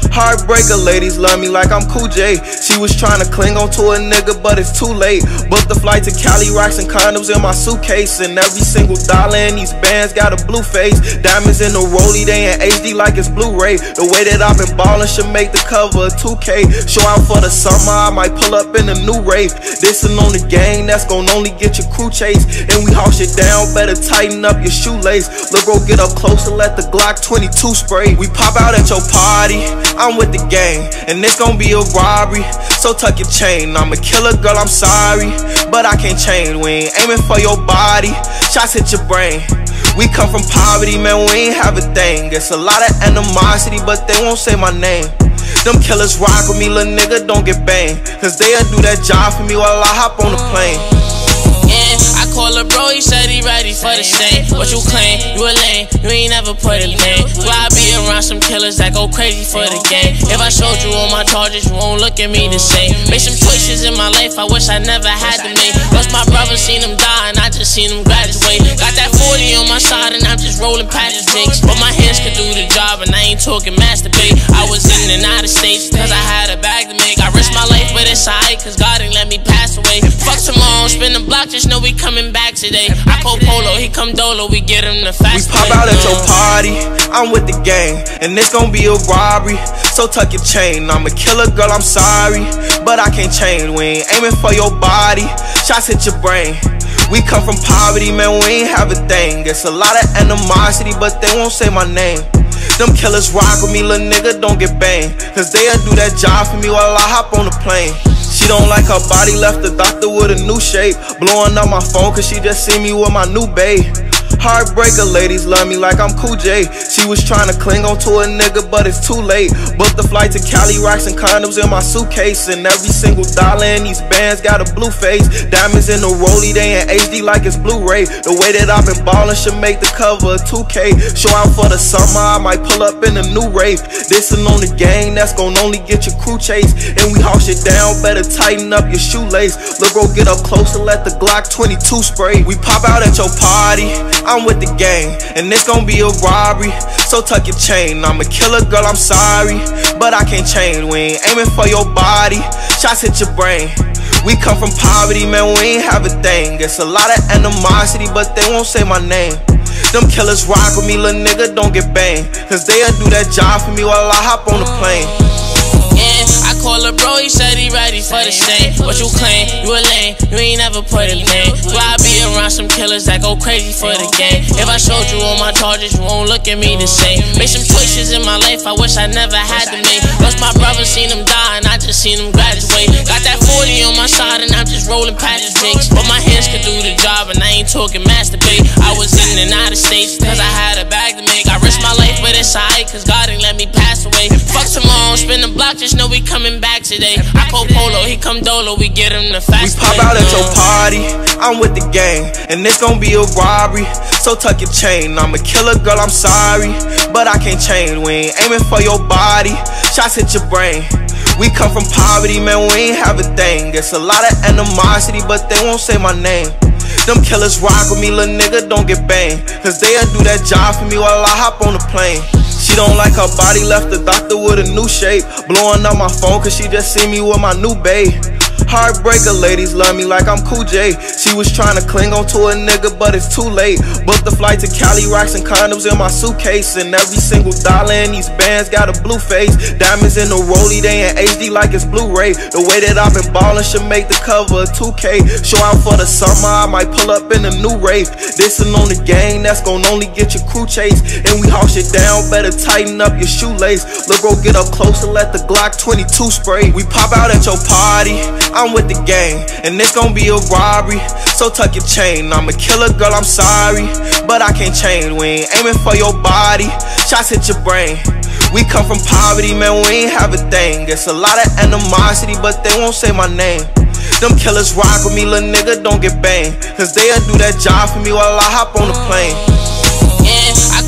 Heartbreaker, ladies love me like I'm Cool J. She was trying to cling on to a nigga, but it's too late. Booked the flight to Cali, rocks and condoms in my suitcase, and every single dollar in these bands got a blue face. Diamonds in the rollie, they in H D like it's Blu-ray. The way that I've been ballin' should make the cover of two K. Show out for the summer, I might pull up in a new rave. Dissin' on the gang, that's gon' only get your crew chase. And we haul shit down, better tighten up your shoelace. Look, bro, get up close and let the Glock twenty-two spray. We pop out at your party, I'm with the gang, and it's gon' be a robbery. So tuck your chain, I'm a killer, girl, I'm sorry, but I can't change. We ain't aiming for your body, shots hit your brain. We come from poverty, man, we ain't have a thing. It's a lot of animosity, but they won't say my name. Them killers rock with me, little nigga, don't get banged, cause they'll do that job for me while I hop on the plane. Yeah, I call a bro, he said he ready for the stain. What you claim? You a lame, you ain't never put a name. Why I be around some killers that go crazy for the game? If I showed you all my charges, you won't look at me the same. Made some choices in my life I wish I never had to make. Lost my brother, seen him die, and I just seen him graduate. Got that forty on my side, and I'm just rolling past the jakes. But my hands could do the job, and I ain't talking masturbate. I was in and out of states, cause I had a bag to make. I risked my life, but it's alright, cause God ain't let me pass away. Fuck tomorrow, spin the block, just know we coming back today. I call Polo, he come Dolo, we get him the fast. We pop out at your party, I'm with the gang, and it's gon' be a robbery. So tuck your chain, I'm a killer, girl, I'm sorry, but I can't change. We ain't aiming for your body, shots hit your brain. We come from poverty, man, we ain't have a thing. It's a lot of animosity, but they won't say my name. Them killers rock with me, little nigga, don't get banged, cause they'll do that job for me while I hop on the plane. She don't like her body, left the doctor with a new shape. Blowing up my phone cause she just see me with my new babe. Heartbreaker, ladies love me like I'm Cool J. She was trying to cling on to a nigga, but it's too late. Booked the flight to Cali, rocks and condoms in my suitcase, and every single dollar in these bands got a blue face. Diamonds in the rollie, they in H D like it's Blu-ray. The way that I've been ballin' should make the cover of two K. Show out for the summer, I might pull up in a new rave. Dissin' on the gang, that's gon' only get your crew chase. And we haul shit down, better tighten up your shoelace. Look, bro, get up close and let the Glock twenty-two spray. We pop out at your party, I'm with the gang, and it's gon' be a robbery. So tuck your chain, I'm a killer, girl, I'm sorry, but I can't change. We ain't aiming for your body, shots hit your brain. We come from poverty, man, we ain't have a thing. It's a lot of animosity, but they won't say my name. Them killers rock with me, little nigga, don't get banged, cause they'll do that job for me while I hop on the plane. Yeah, I call a bro, he said he ready for the stain. What you claim? You a lame, you ain't never put a name. Why I be around some killers that go crazy for the game? If I showed you all my charges, you won't look at me the same. Made some choices in my life I wish I never had to make. Lost my brother, seen him die, and I just seen him graduate. Got that forty on my side, and I'm just rolling past the jakes. But my hands could do the job, and I ain't talking masturbate. I was in and out of states, cause I had a bag to make. I risked my life, but it's alright, cause God ain't let me pass away. Fuck tomorrow, spin the block, just know we coming back today. I call Polo, he come Dolo, we get him the fast. We pop out at your party, I'm with the gang, and it's gon' be a robbery. So tuck your chain, I'm a killer, girl, I'm sorry, but I can't change. We ain't aiming for your body, shots hit your brain. We come from poverty, man, we ain't have a thing. It's a lot of animosity, but they won't say my name. Them killers rock with me, little nigga, don't get banged, cause they'll do that job for me while I hop on the plane. She don't like her body, left the doctor with a new shape. Blowing up my phone cause she just see me with my new babe. Heartbreaker, ladies love me like I'm Cool J. She was trying to cling on to a nigga, but it's too late. Booked the flight to Cali, rocks and condoms in my suitcase, and every single dollar in these bands got a blue face. Diamonds in the rollie, they in H D like it's Blu-ray. The way that I've been ballin' should make the cover of two K. Show out for the summer, I might pull up in a new rave. Dissin' on the gang, that's gon' only get your crew chase. And we haul shit down, better tighten up your shoelace. Look, bro, get up close and let the Glock twenty-two spray. We pop out at your party, I'm with the gang, and it's gon' be a robbery. So tuck your chain, I'm a killer, girl, I'm sorry, but I can't change. We ain't aiming for your body, shots hit your brain. We come from poverty, man, we ain't have a thing. It's a lot of animosity, but they won't say my name. Them killers rock with me, little nigga, don't get banged, cause they'll do that job for me while I hop on the plane. Yeah, I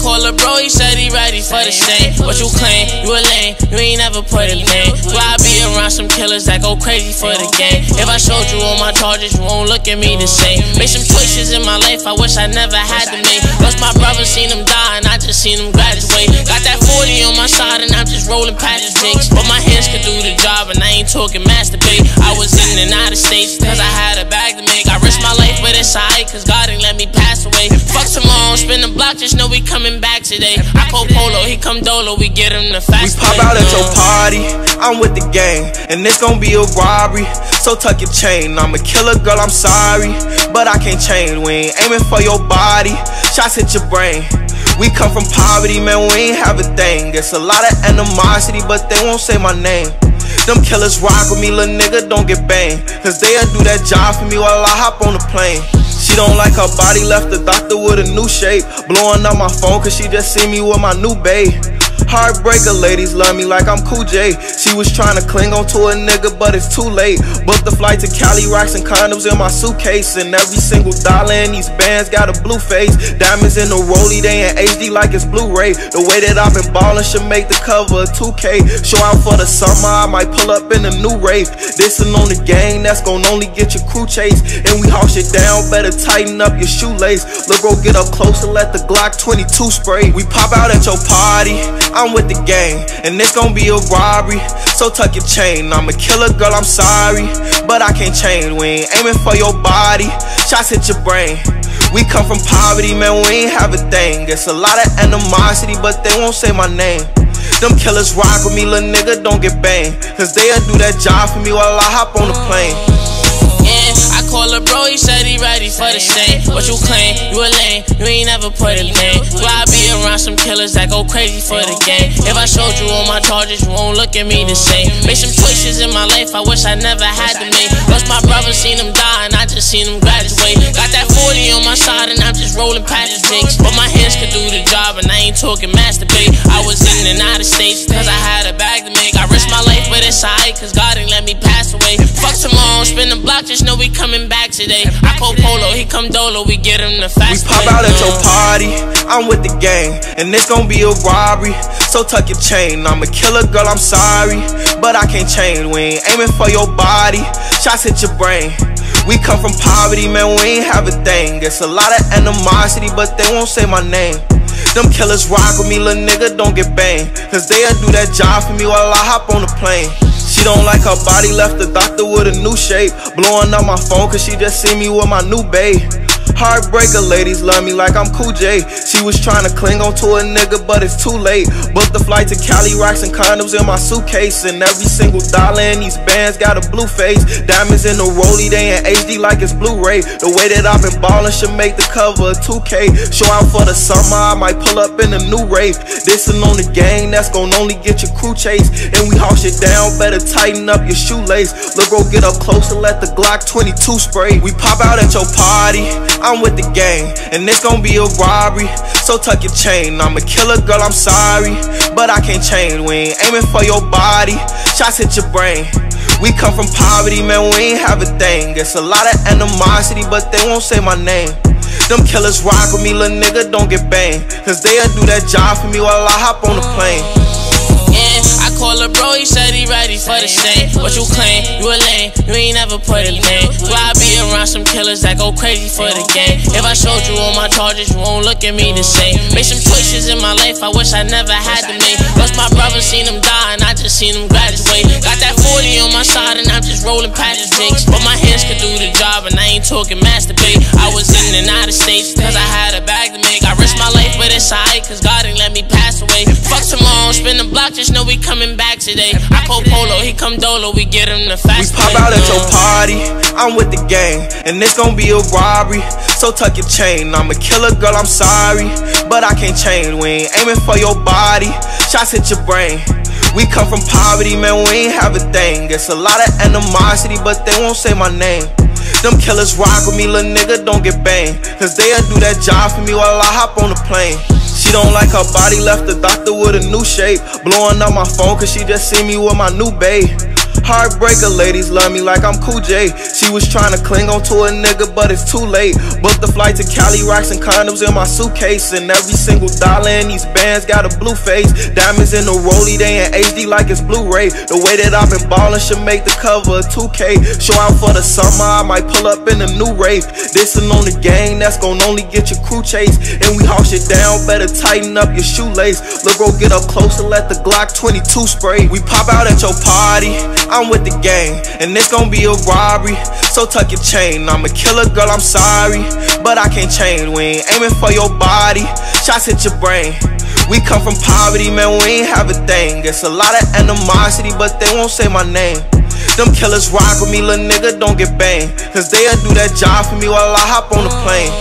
call a bro, he said he ready for the same. What you claim? You a lame, you ain't never put a name. Why I be around some killers that go crazy for the game? If I showed you all my charges, you won't look at me the same. Made some choices in my life I wish I never had to make. Lost my brother, seen him die, and I just seen him graduate. Got that forty on my side, and I'm just rolling past the jakes. But my hands could do the job, and I ain't talking masturbate. I was in and out of states, cause I had a bag to make. I risked my life, but it's alright, cause God ain't let me pass away. Fuck tomorrow, spin the block, just know we coming back today. I call Polo, he come Dolo, we get him the fast. We pop out at your party, I'm with the gang, and it's gon' be a robbery. So tuck your chain, I'm a killer, girl, I'm sorry, but I can't change. We ain't aiming for your body, shots hit your brain. We come from poverty, man, we ain't have a thing. It's a lot of animosity, but they won't say my name. Them killers rock with me, little nigga, don't get banged, cause they'll do that job for me while I hop on the plane. She don't like her body, left the doctor with a new shape. Blowing up my phone cause she just see me with my new babe. Heartbreaker, ladies love me like I'm Cool J. She was trying to cling on to a nigga, but it's too late. Booked the flight to Cali, rocks and condoms in my suitcase. And every single dollar in these bands got a blue face. Diamonds in the rollie, they in H D like it's Blu-ray. The way that I've been ballin' should make the cover of two K. Show out for the summer, I might pull up in a new Wraith. Dissin' on the gang, that's gon' only get your crew chase. And we haul shit down, better tighten up your shoelace. Look, bro, get up close and let the Glock twenty-two spray. We pop out at your party, I'm with the gang, and it's gon' be a robbery. So tuck your chain, I'm a killer, girl, I'm sorry, but I can't change. We ain't aiming for your body, shots hit your brain. We come from poverty, man, we ain't have a thing. It's a lot of animosity, but they won't say my name. Them killers rock with me, little nigga, don't get banged, cause they'll do that job for me while I hop on the plane. Yeah, I call a bro, he said he ready for the same. What you claim? You a lame, you ain't never put a name. Why I be around some killers that go crazy for the game? If I showed you all my charges, you won't look at me the same. Made some choices in my life I wish I never had to make. Lost my brother, seen him die, and I just seen him graduate. Got that forty on my side, and I'm just rolling past the jakes. But my hands could do the job, and I ain't talking masturbate. I was in and out of states, cause I had a bag to make. I risked my life, but it's alright, cause God ain't let me pass away. Fuck tomorrow, spin the block, just know we coming back today. I call Polo, he come Dolo, we get him the fast. We pop out at your party, I'm with the gang, and it's gon' be a robbery. So tuck your chain, I'm a killer, girl, I'm sorry, but I can't change. We ain't aiming for your body, shots hit your brain. We come from poverty, man, we ain't have a thing. It's a lot of animosity, but they won't say my name. Them killers rock with me, little nigga, don't get banged, cause they'll do that job for me while I hop on the plane. She don't like her body, left the doctor with a new shape. Blowing up my phone cause she just see me with my new babe. Heartbreaker, ladies love me like I'm Cool J. She was trying to cling on to a nigga, but it's too late. Booked the flight to Cali, rocks and condoms in my suitcase. And every single dollar in these bands got a blue face. Diamonds in the rollie, they in H D like it's Blu-ray. The way that I've been ballin' should make the cover of two K. Show out for the summer, I might pull up in a new Wraith. Dissin' on the gang, that's gon' only get your crew chase. And we haul shit down, better tighten up your shoelace. Look, bro, get up close and let the Glock twenty-two spray. We pop out at your party, I'm with the gang, and it's gon' be a robbery. So tuck your chain, I'm a killer, girl, I'm sorry, but I can't change. We ain't aiming for your body, shots hit your brain. We come from poverty, man, we ain't have a thing. It's a lot of animosity, but they won't say my name. Them killers rock with me, little nigga, don't get banged, cause they'll do that job for me while I hop on the plane. Yeah, I call a bro, he said he ready for the same. What you claim? You a lame, you ain't never put a name. Why I be around some killers that go crazy for the game? If I showed you all my charges, you won't look at me the same. Made some choices in my life I wish I never had to make. Lost my brother, seen him die, and I just seen him graduate. Got that forty on my side, and I'm just rolling past the jakes. But my hands could do the job, and I ain't talking masturbate. I was in and out of states, cause I had a bag to make. I risked my life, but it's alright, cause God ain't let me pass away. Fuck tomorrow, spin the block, just know we coming back today. I call Polo, he come Dolo, we get him the fast. We pop out at your party, I'm with the gang, and it's gon' be a robbery. So tuck your chain, I'm a killer, girl, I'm sorry, but I can't change. We ain't aiming for your body, shots hit your brain. We come from poverty, man, we ain't have a thing. It's a lot of animosity, but they won't say my name. Them killers rock with me, little nigga, don't get banged, cause they'll do that job for me while I hop on the plane. She don't like her body, left the doctor with a new shape. Blowing up my phone cause she just see me with my new babe. Heartbreaker, ladies love me like I'm Cool J. She was trying to cling on to a nigga, but it's too late. Booked the flight to Cali, rocks and condoms in my suitcase. And every single dollar in these bands got a blue face. Diamonds in the rollie, they in H D like it's Blu-ray. The way that I've been ballin' should make the cover of two K. Show out for the summer, I might pull up in a new rave. Dissin' on the gang, that's gon' only get your crew chased. And we haul shit down, better tighten up your shoelace. Look, bro, get up close and let the Glock twenty-two spray. We pop out at your party, I'm with the gang, and it's gon' be a robbery. So tuck your chain, I'm a killer, girl, I'm sorry, but I can't change. We ain't aiming for your body, shots hit your brain. We come from poverty, man, we ain't have a thing. It's a lot of animosity, but they won't say my name. Them killers rock with me, little nigga, don't get banged, cause they'll do that job for me while I hop on the plane.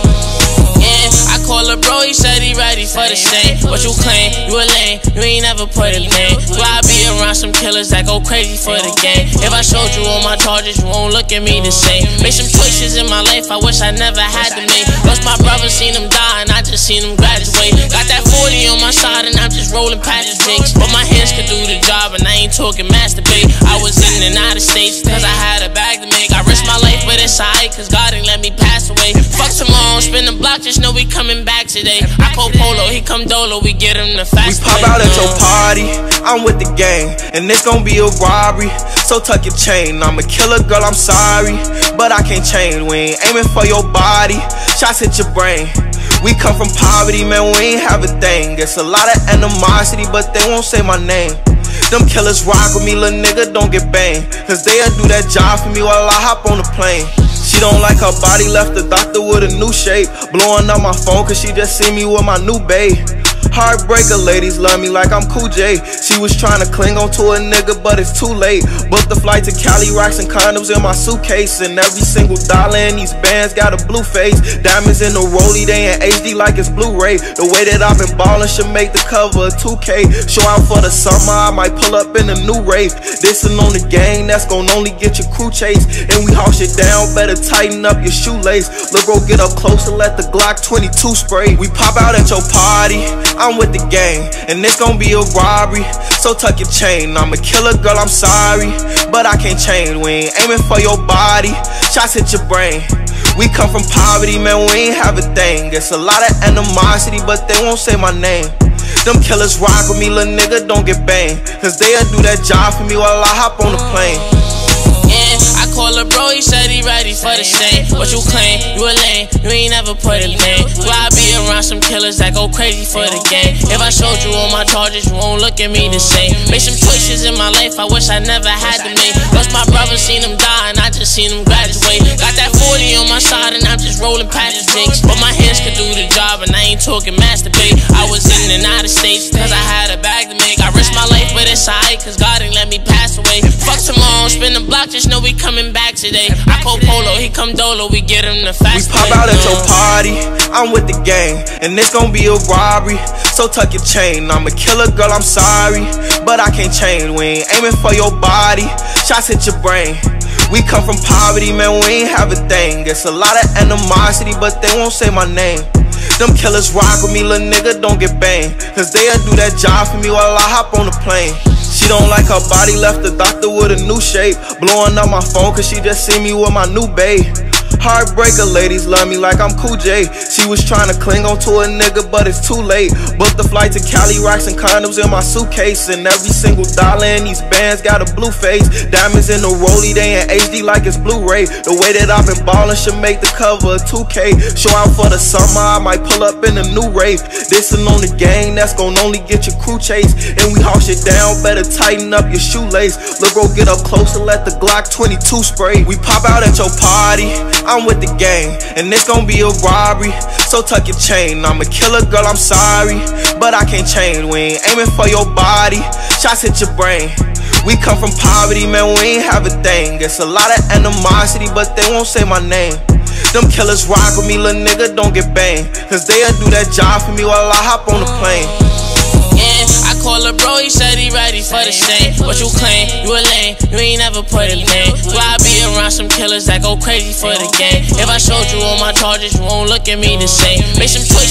I call a bro, he said he ready for the same. What you claim? You a lame, you ain't never put a name. So I be around some killers that go crazy for the game. If I showed you all my charges, you won't look at me the same. Made some choices in my life I wish I never had to make. Lost my brother, seen him die, and I just seen him graduate. Got that forty on my side, and I'm just rolling past the jakes. But my hands could do the job, and I ain't talking masturbate. I was in and out of states, cause I had a bag to make. I risked my life, but it's alright, cause God ain't let me pass away. Fuck tomorrow, spin the block, just know we coming back today. I call Polo, he come Dolo, we get him the fast We pop way. out at your party, I'm with the gang, and it's gon' be a robbery. So tuck your chain, I'm a killer, girl, I'm sorry, but I can't change. We ain't aiming for your body, shots hit your brain. We come from poverty, man, we ain't have a thing. It's a lot of animosity, but they won't say my name. Them killers rock with me, little nigga, don't get banged, cause they'll do that job for me while I hop on the plane. She don't like her body, left the doctor with a new shape. Blowing up my phone cause she just see me with my new babe. Heartbreaker, ladies love me like I'm Cool J. She was trying to cling on to a nigga, but it's too late. Booked the flight to Cali, rocks and condoms in my suitcase. And every single dollar in these bands got a blue face. Diamonds in the rollie, they in H D like it's Blu-ray. The way that I've been ballin' should make the cover of two K. Show out for the summer, I might pull up in a new rave. Dissin' on the gang, that's gon' only get your crew chased. And we haul shit down, better tighten up your shoelace. Look, bro, get up close and let the Glock twenty-two spray. We pop out at your party, I'm with the gang, and it's gon' be a robbery. So tuck your chain, I'm a killer, girl, I'm sorry, but I can't change. We ain't aiming for your body, shots hit your brain. We come from poverty, man, we ain't have a thing. It's a lot of animosity, but they won't say my name. Them killers rock with me, little nigga, don't get banged, cause they'll do that job for me while I hop on the plane. I call a bro, he said he ready for the same. What you claim? You a lame, you ain't never put a name. So I be around some killers that go crazy for the game. If I showed you all my charges, you won't look at me the same. Made some choices in my life I wish I never had to make. Lost my brother, seen him die, and I just seen him graduate. Got that forty on my side, and I'm just rolling past the jakes. But my hands could do the job, and I ain't talking masturbate. I was in and out of states, cause I had a bag to make. I risked my life, but it's alright, cause God ain't let me pass away. Fuck tomorrow, spin the block, just know we coming back today. I call Polo, he come Dolo, we get him the fast way. We pop out at your party, I'm with the gang, and it's gon' be a robbery. So tuck your chain, I'm a killer, girl, I'm sorry, but I can't change. We ain't aiming for your body, shots hit your brain. We come from poverty, man, we ain't have a thing. It's a lot of animosity, but they won't say my name. Them killers rock with me, little nigga, don't get banged, cause they'll do that job for me while I hop on the plane. She don't like her body, left the doctor with a new shape. Blowing up my phone cause she just see me with my new babe. Heartbreaker, ladies love me like I'm Cool J. She was trying to cling on to a nigga, but it's too late. Booked the flight to Cali, rocks and condoms in my suitcase. And every single dollar in these bands got a blue face. Diamonds in the rollie, they in H D like it's Blu-ray. The way that I've been ballin' should make the cover of two K. Show out for the summer, I might pull up in a new rave. Dissin' on the gang, that's gon' only get your crew chased. And we haul shit down, better tighten up your shoelace. Look, bro, get up close and let the Glock twenty-two spray. We pop out at your party, I'm with the gang, and it's gon' be a robbery. So tuck your chain, I'm a killer, girl, I'm sorry, but I can't change. We ain't aiming for your body, shots hit your brain. We come from poverty, man, we ain't have a thing. It's a lot of animosity, but they won't say my name. Them killers rock with me, little nigga, don't get banged, cause they'll do that job for me while I hop on the plane. I call a bro, he said he ready for the same. What you claim? You a lame, you ain't never put a name. So I be around some killers that go crazy for the game. If I showed you all my charges, you won't look at me the same. Made some choices in my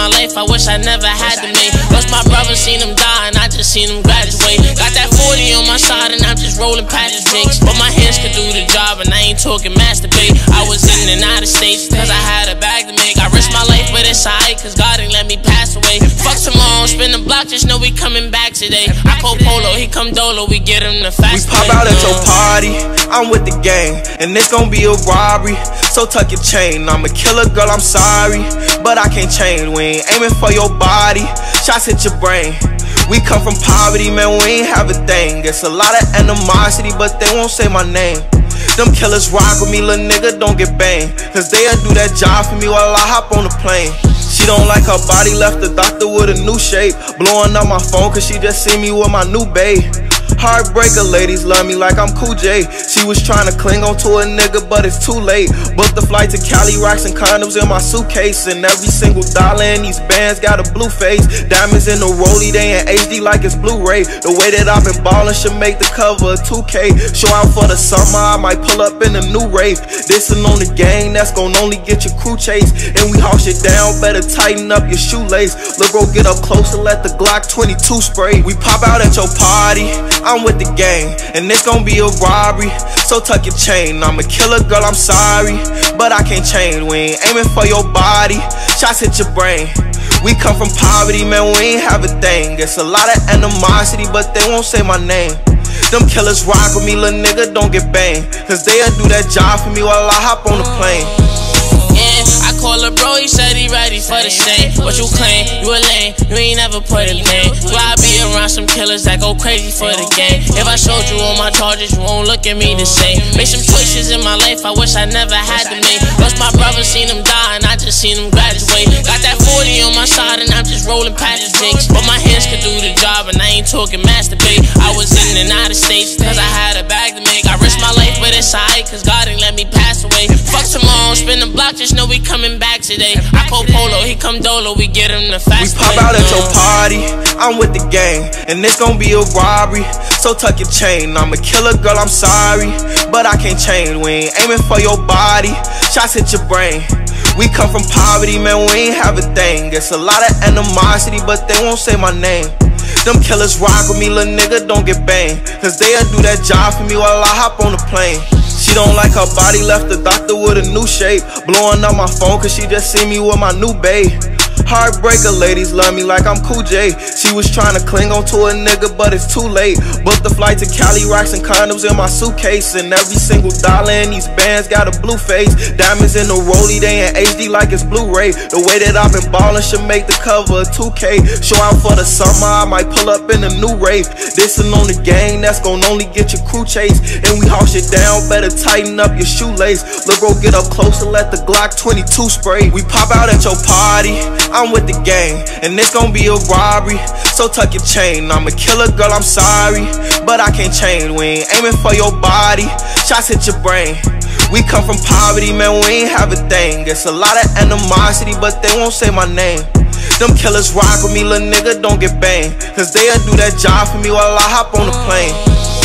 my life I wish I never had to make. Lost my brother, seen him die, and I just seen him graduate. Got that forty on my side, and I'm just rolling past the drinks. But my hands could do the job, and I ain't talking masturbate. I was in and out of states, cause I had a bag to make. I risked my life, but it's alright, cause God ain't let me pass away. Fuck tomorrow, spin the block, just know we coming back today. I call Polo, he come Dolo, we get him the fast. We pop out at your party, I'm with the gang, and it's gon' be a robbery. So tuck your chain, I'm a killer, girl, I'm sorry, but I can't change. We ain't aiming for your body, shots hit your brain. We come from poverty, man, we ain't have a thing. It's a lot of animosity, but they won't say my name. Them killers rock with me, little nigga, don't get banged, cause they'll do that job for me while I hop on the plane. She don't like her body, left the doctor with a new shape. Blowing up my phone cause she just see me with my new babe. Heartbreaker, ladies love me like I'm Cool J. She was trying to cling on to a nigga, but it's too late. Booked the flight to Cali, rocks and condoms in my suitcase, and every single dollar in these bands got a blue face. Diamonds in the rollie, they in H D like it's Blu-ray. The way that I've been ballin' should make the cover of two K. Show out for the summer, I might pull up in a new Wraith. Dissin' on the gang, that's gon' only get your crew chase. And we haul shit down, better tighten up your shoelace. Look, bro, get up close and let the Glock twenty-two spray. We pop out at your party, I'm with the gang, and it's gon' be a robbery. So tuck your chain, I'm a killer, girl, I'm sorry, but I can't change. We ain't aiming for your body, shots hit your brain. We come from poverty, man, we ain't have a thing. It's a lot of animosity, but they won't say my name. Them killers rock with me, little nigga, don't get banged, cause they'll do that job for me while I hop on the plane. Yeah, I call a bro, he said he ready for the same. What you claim? You a lame, you ain't never put a name. So I be around some killers that go crazy for the game. If I showed you all my charges, you won't look at me the same. Made some choices in my life I wish I never had to make. Lost my brother, seen him die, and I just seen him graduate. Got that forty on my side, and I'm just rolling past the drinks. But my hands could do the job, and I ain't talking masturbate. I was in and out of states, cause I had a bag to make. I risked my life, but it's alright, cause God ain't let me pass away. Fuck tomorrow, spin the block, just know we coming back today. I call Polo, he come Dolo, we get him the fast. We pop out at your party, I'm with the gang, and it's gon' be a robbery. So tuck your chain, I'm a killer, girl, I'm sorry, but I can't change. We ain't aiming for your body, shots hit your brain. We come from poverty, man, we ain't have a thing. It's a lot of animosity, but they won't say my name. Them killers rock with me, little nigga, don't get banged, cause they'll do that job for me while I hop on the plane. She don't like her body, left the doctor with a new shape. Blowing up my phone cause she just see me with my new babe. Heartbreaker, ladies love me like I'm Cool J. She was trying to cling on to a nigga, but it's too late. Booked the flight to Cali, rocks and condoms in my suitcase, and every single dollar in these bands got a blue face. Diamonds in the rollie, they in H D like it's Blu-ray. The way that I've been ballin' should make the cover of two K. Show out for the summer, I might pull up in a new Wraith. Dissin' on the gang, that's gon' only get your crew chase. And we haul shit down, better tighten up your shoelace. Look, bro, get up close and let the Glock twenty-two spray. We pop out at your party, I'm with the gang, and it's gon' be a robbery. So tuck your chain, I'm a killer, girl, I'm sorry, but I can't change. We ain't aiming for your body, shots hit your brain. We come from poverty, man, we ain't have a thing. It's a lot of animosity, but they won't say my name. Them killers rock with me, little nigga, don't get banged, cause they'll do that job for me while I hop on the plane.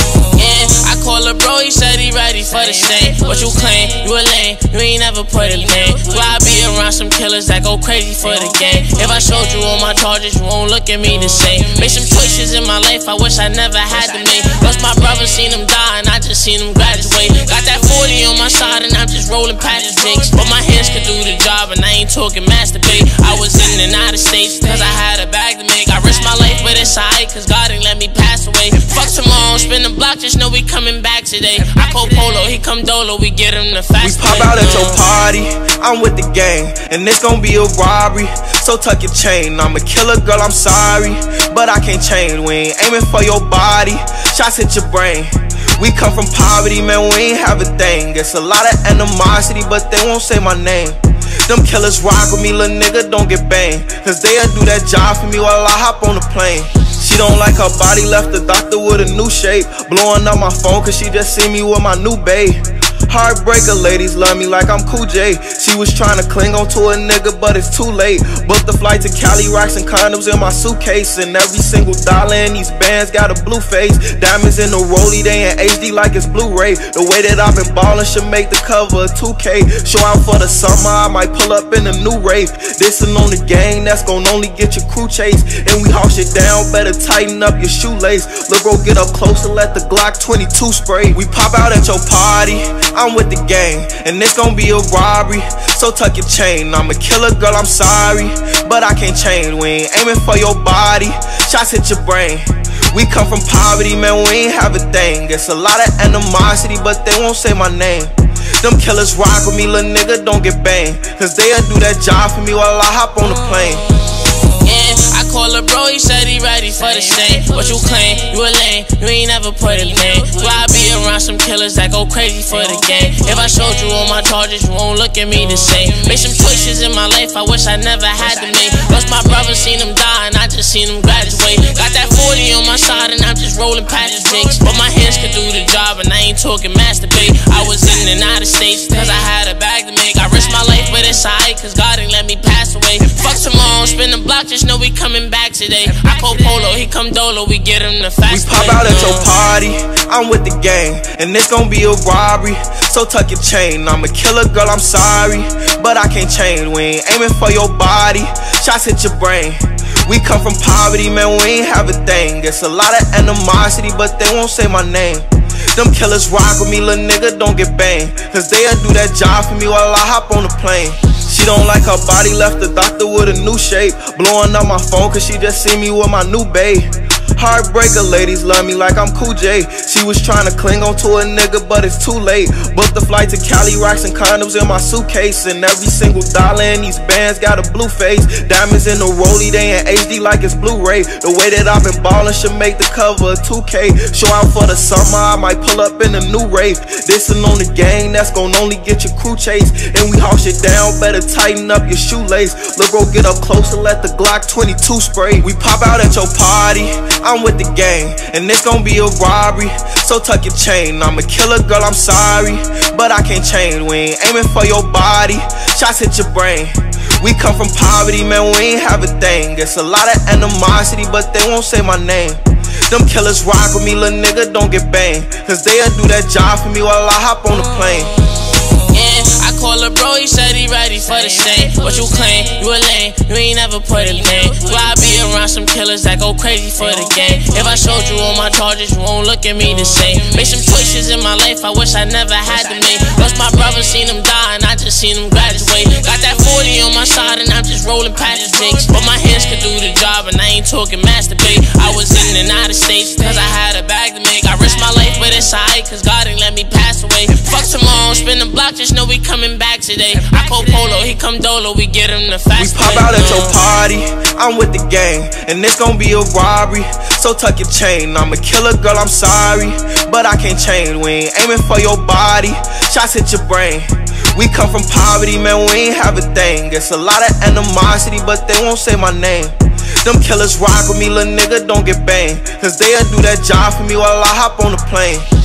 Yeah, I call a bro, he said he ready for the same. What you claim? You a lame, you ain't never put a name. So I be around some killers that go crazy for the game. If I showed you all my charges, you won't look at me the same. Made some choices in my life I wish I never had to make. Lost my brother, seen him die, and I just seen him graduate. Got that forty on my side, and I'm just rolling past the drinks. But my hands could do the job, and I ain't talking masturbate. I was in and out of states, cause I had a bag to make. I risked my life, but it's alright, cause God ain't let me pass away. Fuck tomorrow, spin the block, just know we coming back today. I call Polo, he come Dolo, we get him the fast. We pop out at your party, I'm with the gang, and it's gon' be a robbery. So tuck your chain, I'm a killer, girl, I'm sorry, but I can't change. We ain't aiming for your body, shots hit your brain. We come from poverty, man, we ain't have a thing. It's a lot of animosity, but they won't say my name. Them killers rock with me, little nigga, don't get banged, cause they'll do that job for me while I hop on the plane. She don't like her body, left the doctor with a new shape. Blowing up my phone cause she just see me with my new babe. Heartbreaker, ladies love me like I'm Cool J. She was trying to cling on to a nigga, but it's too late. Booked the flight to Cali, rocks and condoms in my suitcase. And every single dollar in these bands got a blue face. Diamonds in the rollie, they in H D like it's Blu-ray. The way that I've been ballin' should make the cover of two K. Show out for the summer, I might pull up in a new rave. Dissin' on the gang, that's gon' only get your crew chased. And we haul shit down, better tighten up your shoelace. Look bro, get up close and let the Glock twenty-two spray. We pop out at your party, I'm with the gang, and it's gon' be a robbery. So tuck your chain, I'm a killer, girl, I'm sorry, but I can't change. We ain't aiming for your body, shots hit your brain. We come from poverty, man, we ain't have a thing. It's a lot of animosity, but they won't say my name. Them killers rock with me, little nigga, don't get banged, cause they'll do that job for me while I hop on the plane. Yeah, I call a bro, he said he ready for the same. What you claim? You a lame, you ain't never put a name. Why I be around some killers that go crazy for the game? If I showed you all my charges, you won't look at me the same. Made some choices in my life I wish I never had to make. Lost my brother, seen him die, and I just seen him graduate. Got that forty on my side, and I'm just rolling past the jakes. But my hands could do the job, and I ain't talking masturbate. I was in and out of states, cause I had a bag to make. I risked my life, but it's alright, cause God ain't let me pass away. Fuck tomorrow, spin the block, just know we coming back today. I call Polo, he come Dolo, we get him the fast We pop way. out at your party, I'm with the gang, and it's gon' be a robbery. So tuck your chain, I'm a killer, girl, I'm sorry, but I can't change. We ain't aiming for your body, shots hit your brain. We come from poverty, man, we ain't have a thing. It's a lot of animosity, but they won't say my name. Them killers rock with me, little nigga, don't get banged, cause they'll do that job for me while I hop on the plane. She don't like her body, left the doctor with a new shape. Blowing up my phone cause she just see me with my new babe. Heartbreaker, ladies love me like I'm Cool J. She was trying to cling on to a nigga, but it's too late. Booked the flight to Cali, rocks and condoms in my suitcase. And every single dollar in these bands got a blue face. Diamonds in the rollie, they in H D like it's Blu-ray. The way that I've been ballin' should make the cover of two K. Show out for the summer, I might pull up in a new rave. Dissin' on the gang, that's gon' only get your crew chased. And we haul shit down, better tighten up your shoelace. Look bro, get up close and let the Glock twenty-two spray. We pop out at your party, I'm with the gang, and it's gon' be a robbery. So tuck your chain, I'm a killer, girl, I'm sorry, but I can't change. We ain't aiming for your body, shots hit your brain. We come from poverty, man, we ain't have a thing. It's a lot of animosity, but they won't say my name. Them killers rock with me, little nigga, don't get banged, cause they'll do that job for me while I hop on the plane. Yeah, I call a bro, he said he ready for the same. What you claim? You a lame, you ain't never put a name. Why I be around some killers that go crazy for the game? If I showed you all my charges, you won't look at me the same. Made some choices in my life I wish I never had to make. Lost my brother, seen him die, and I just seen him graduate. Got that forty on my side, and I'm just rolling past the jakes. But my hands could do the job, and I ain't talking masturbate. I was in and out of states, cause I had a bag to make. I risked my life, but it's alright, cause God ain't let me pass away. Fuck tomorrow, spin the block, just know we coming back today. I call Polo, he come Dolo, we get him the fast We pop way. out at your party, I'm with the gang, and it's gon' be a robbery. So tuck your chain, I'm a killer, girl, I'm sorry, but I can't change. We ain't aiming for your body, shots hit your brain. We come from poverty, man, we ain't have a thing. It's a lot of animosity, but they won't say my name. Them killers rock with me, little nigga, don't get banged, cause they'll do that job for me while I hop on the plane.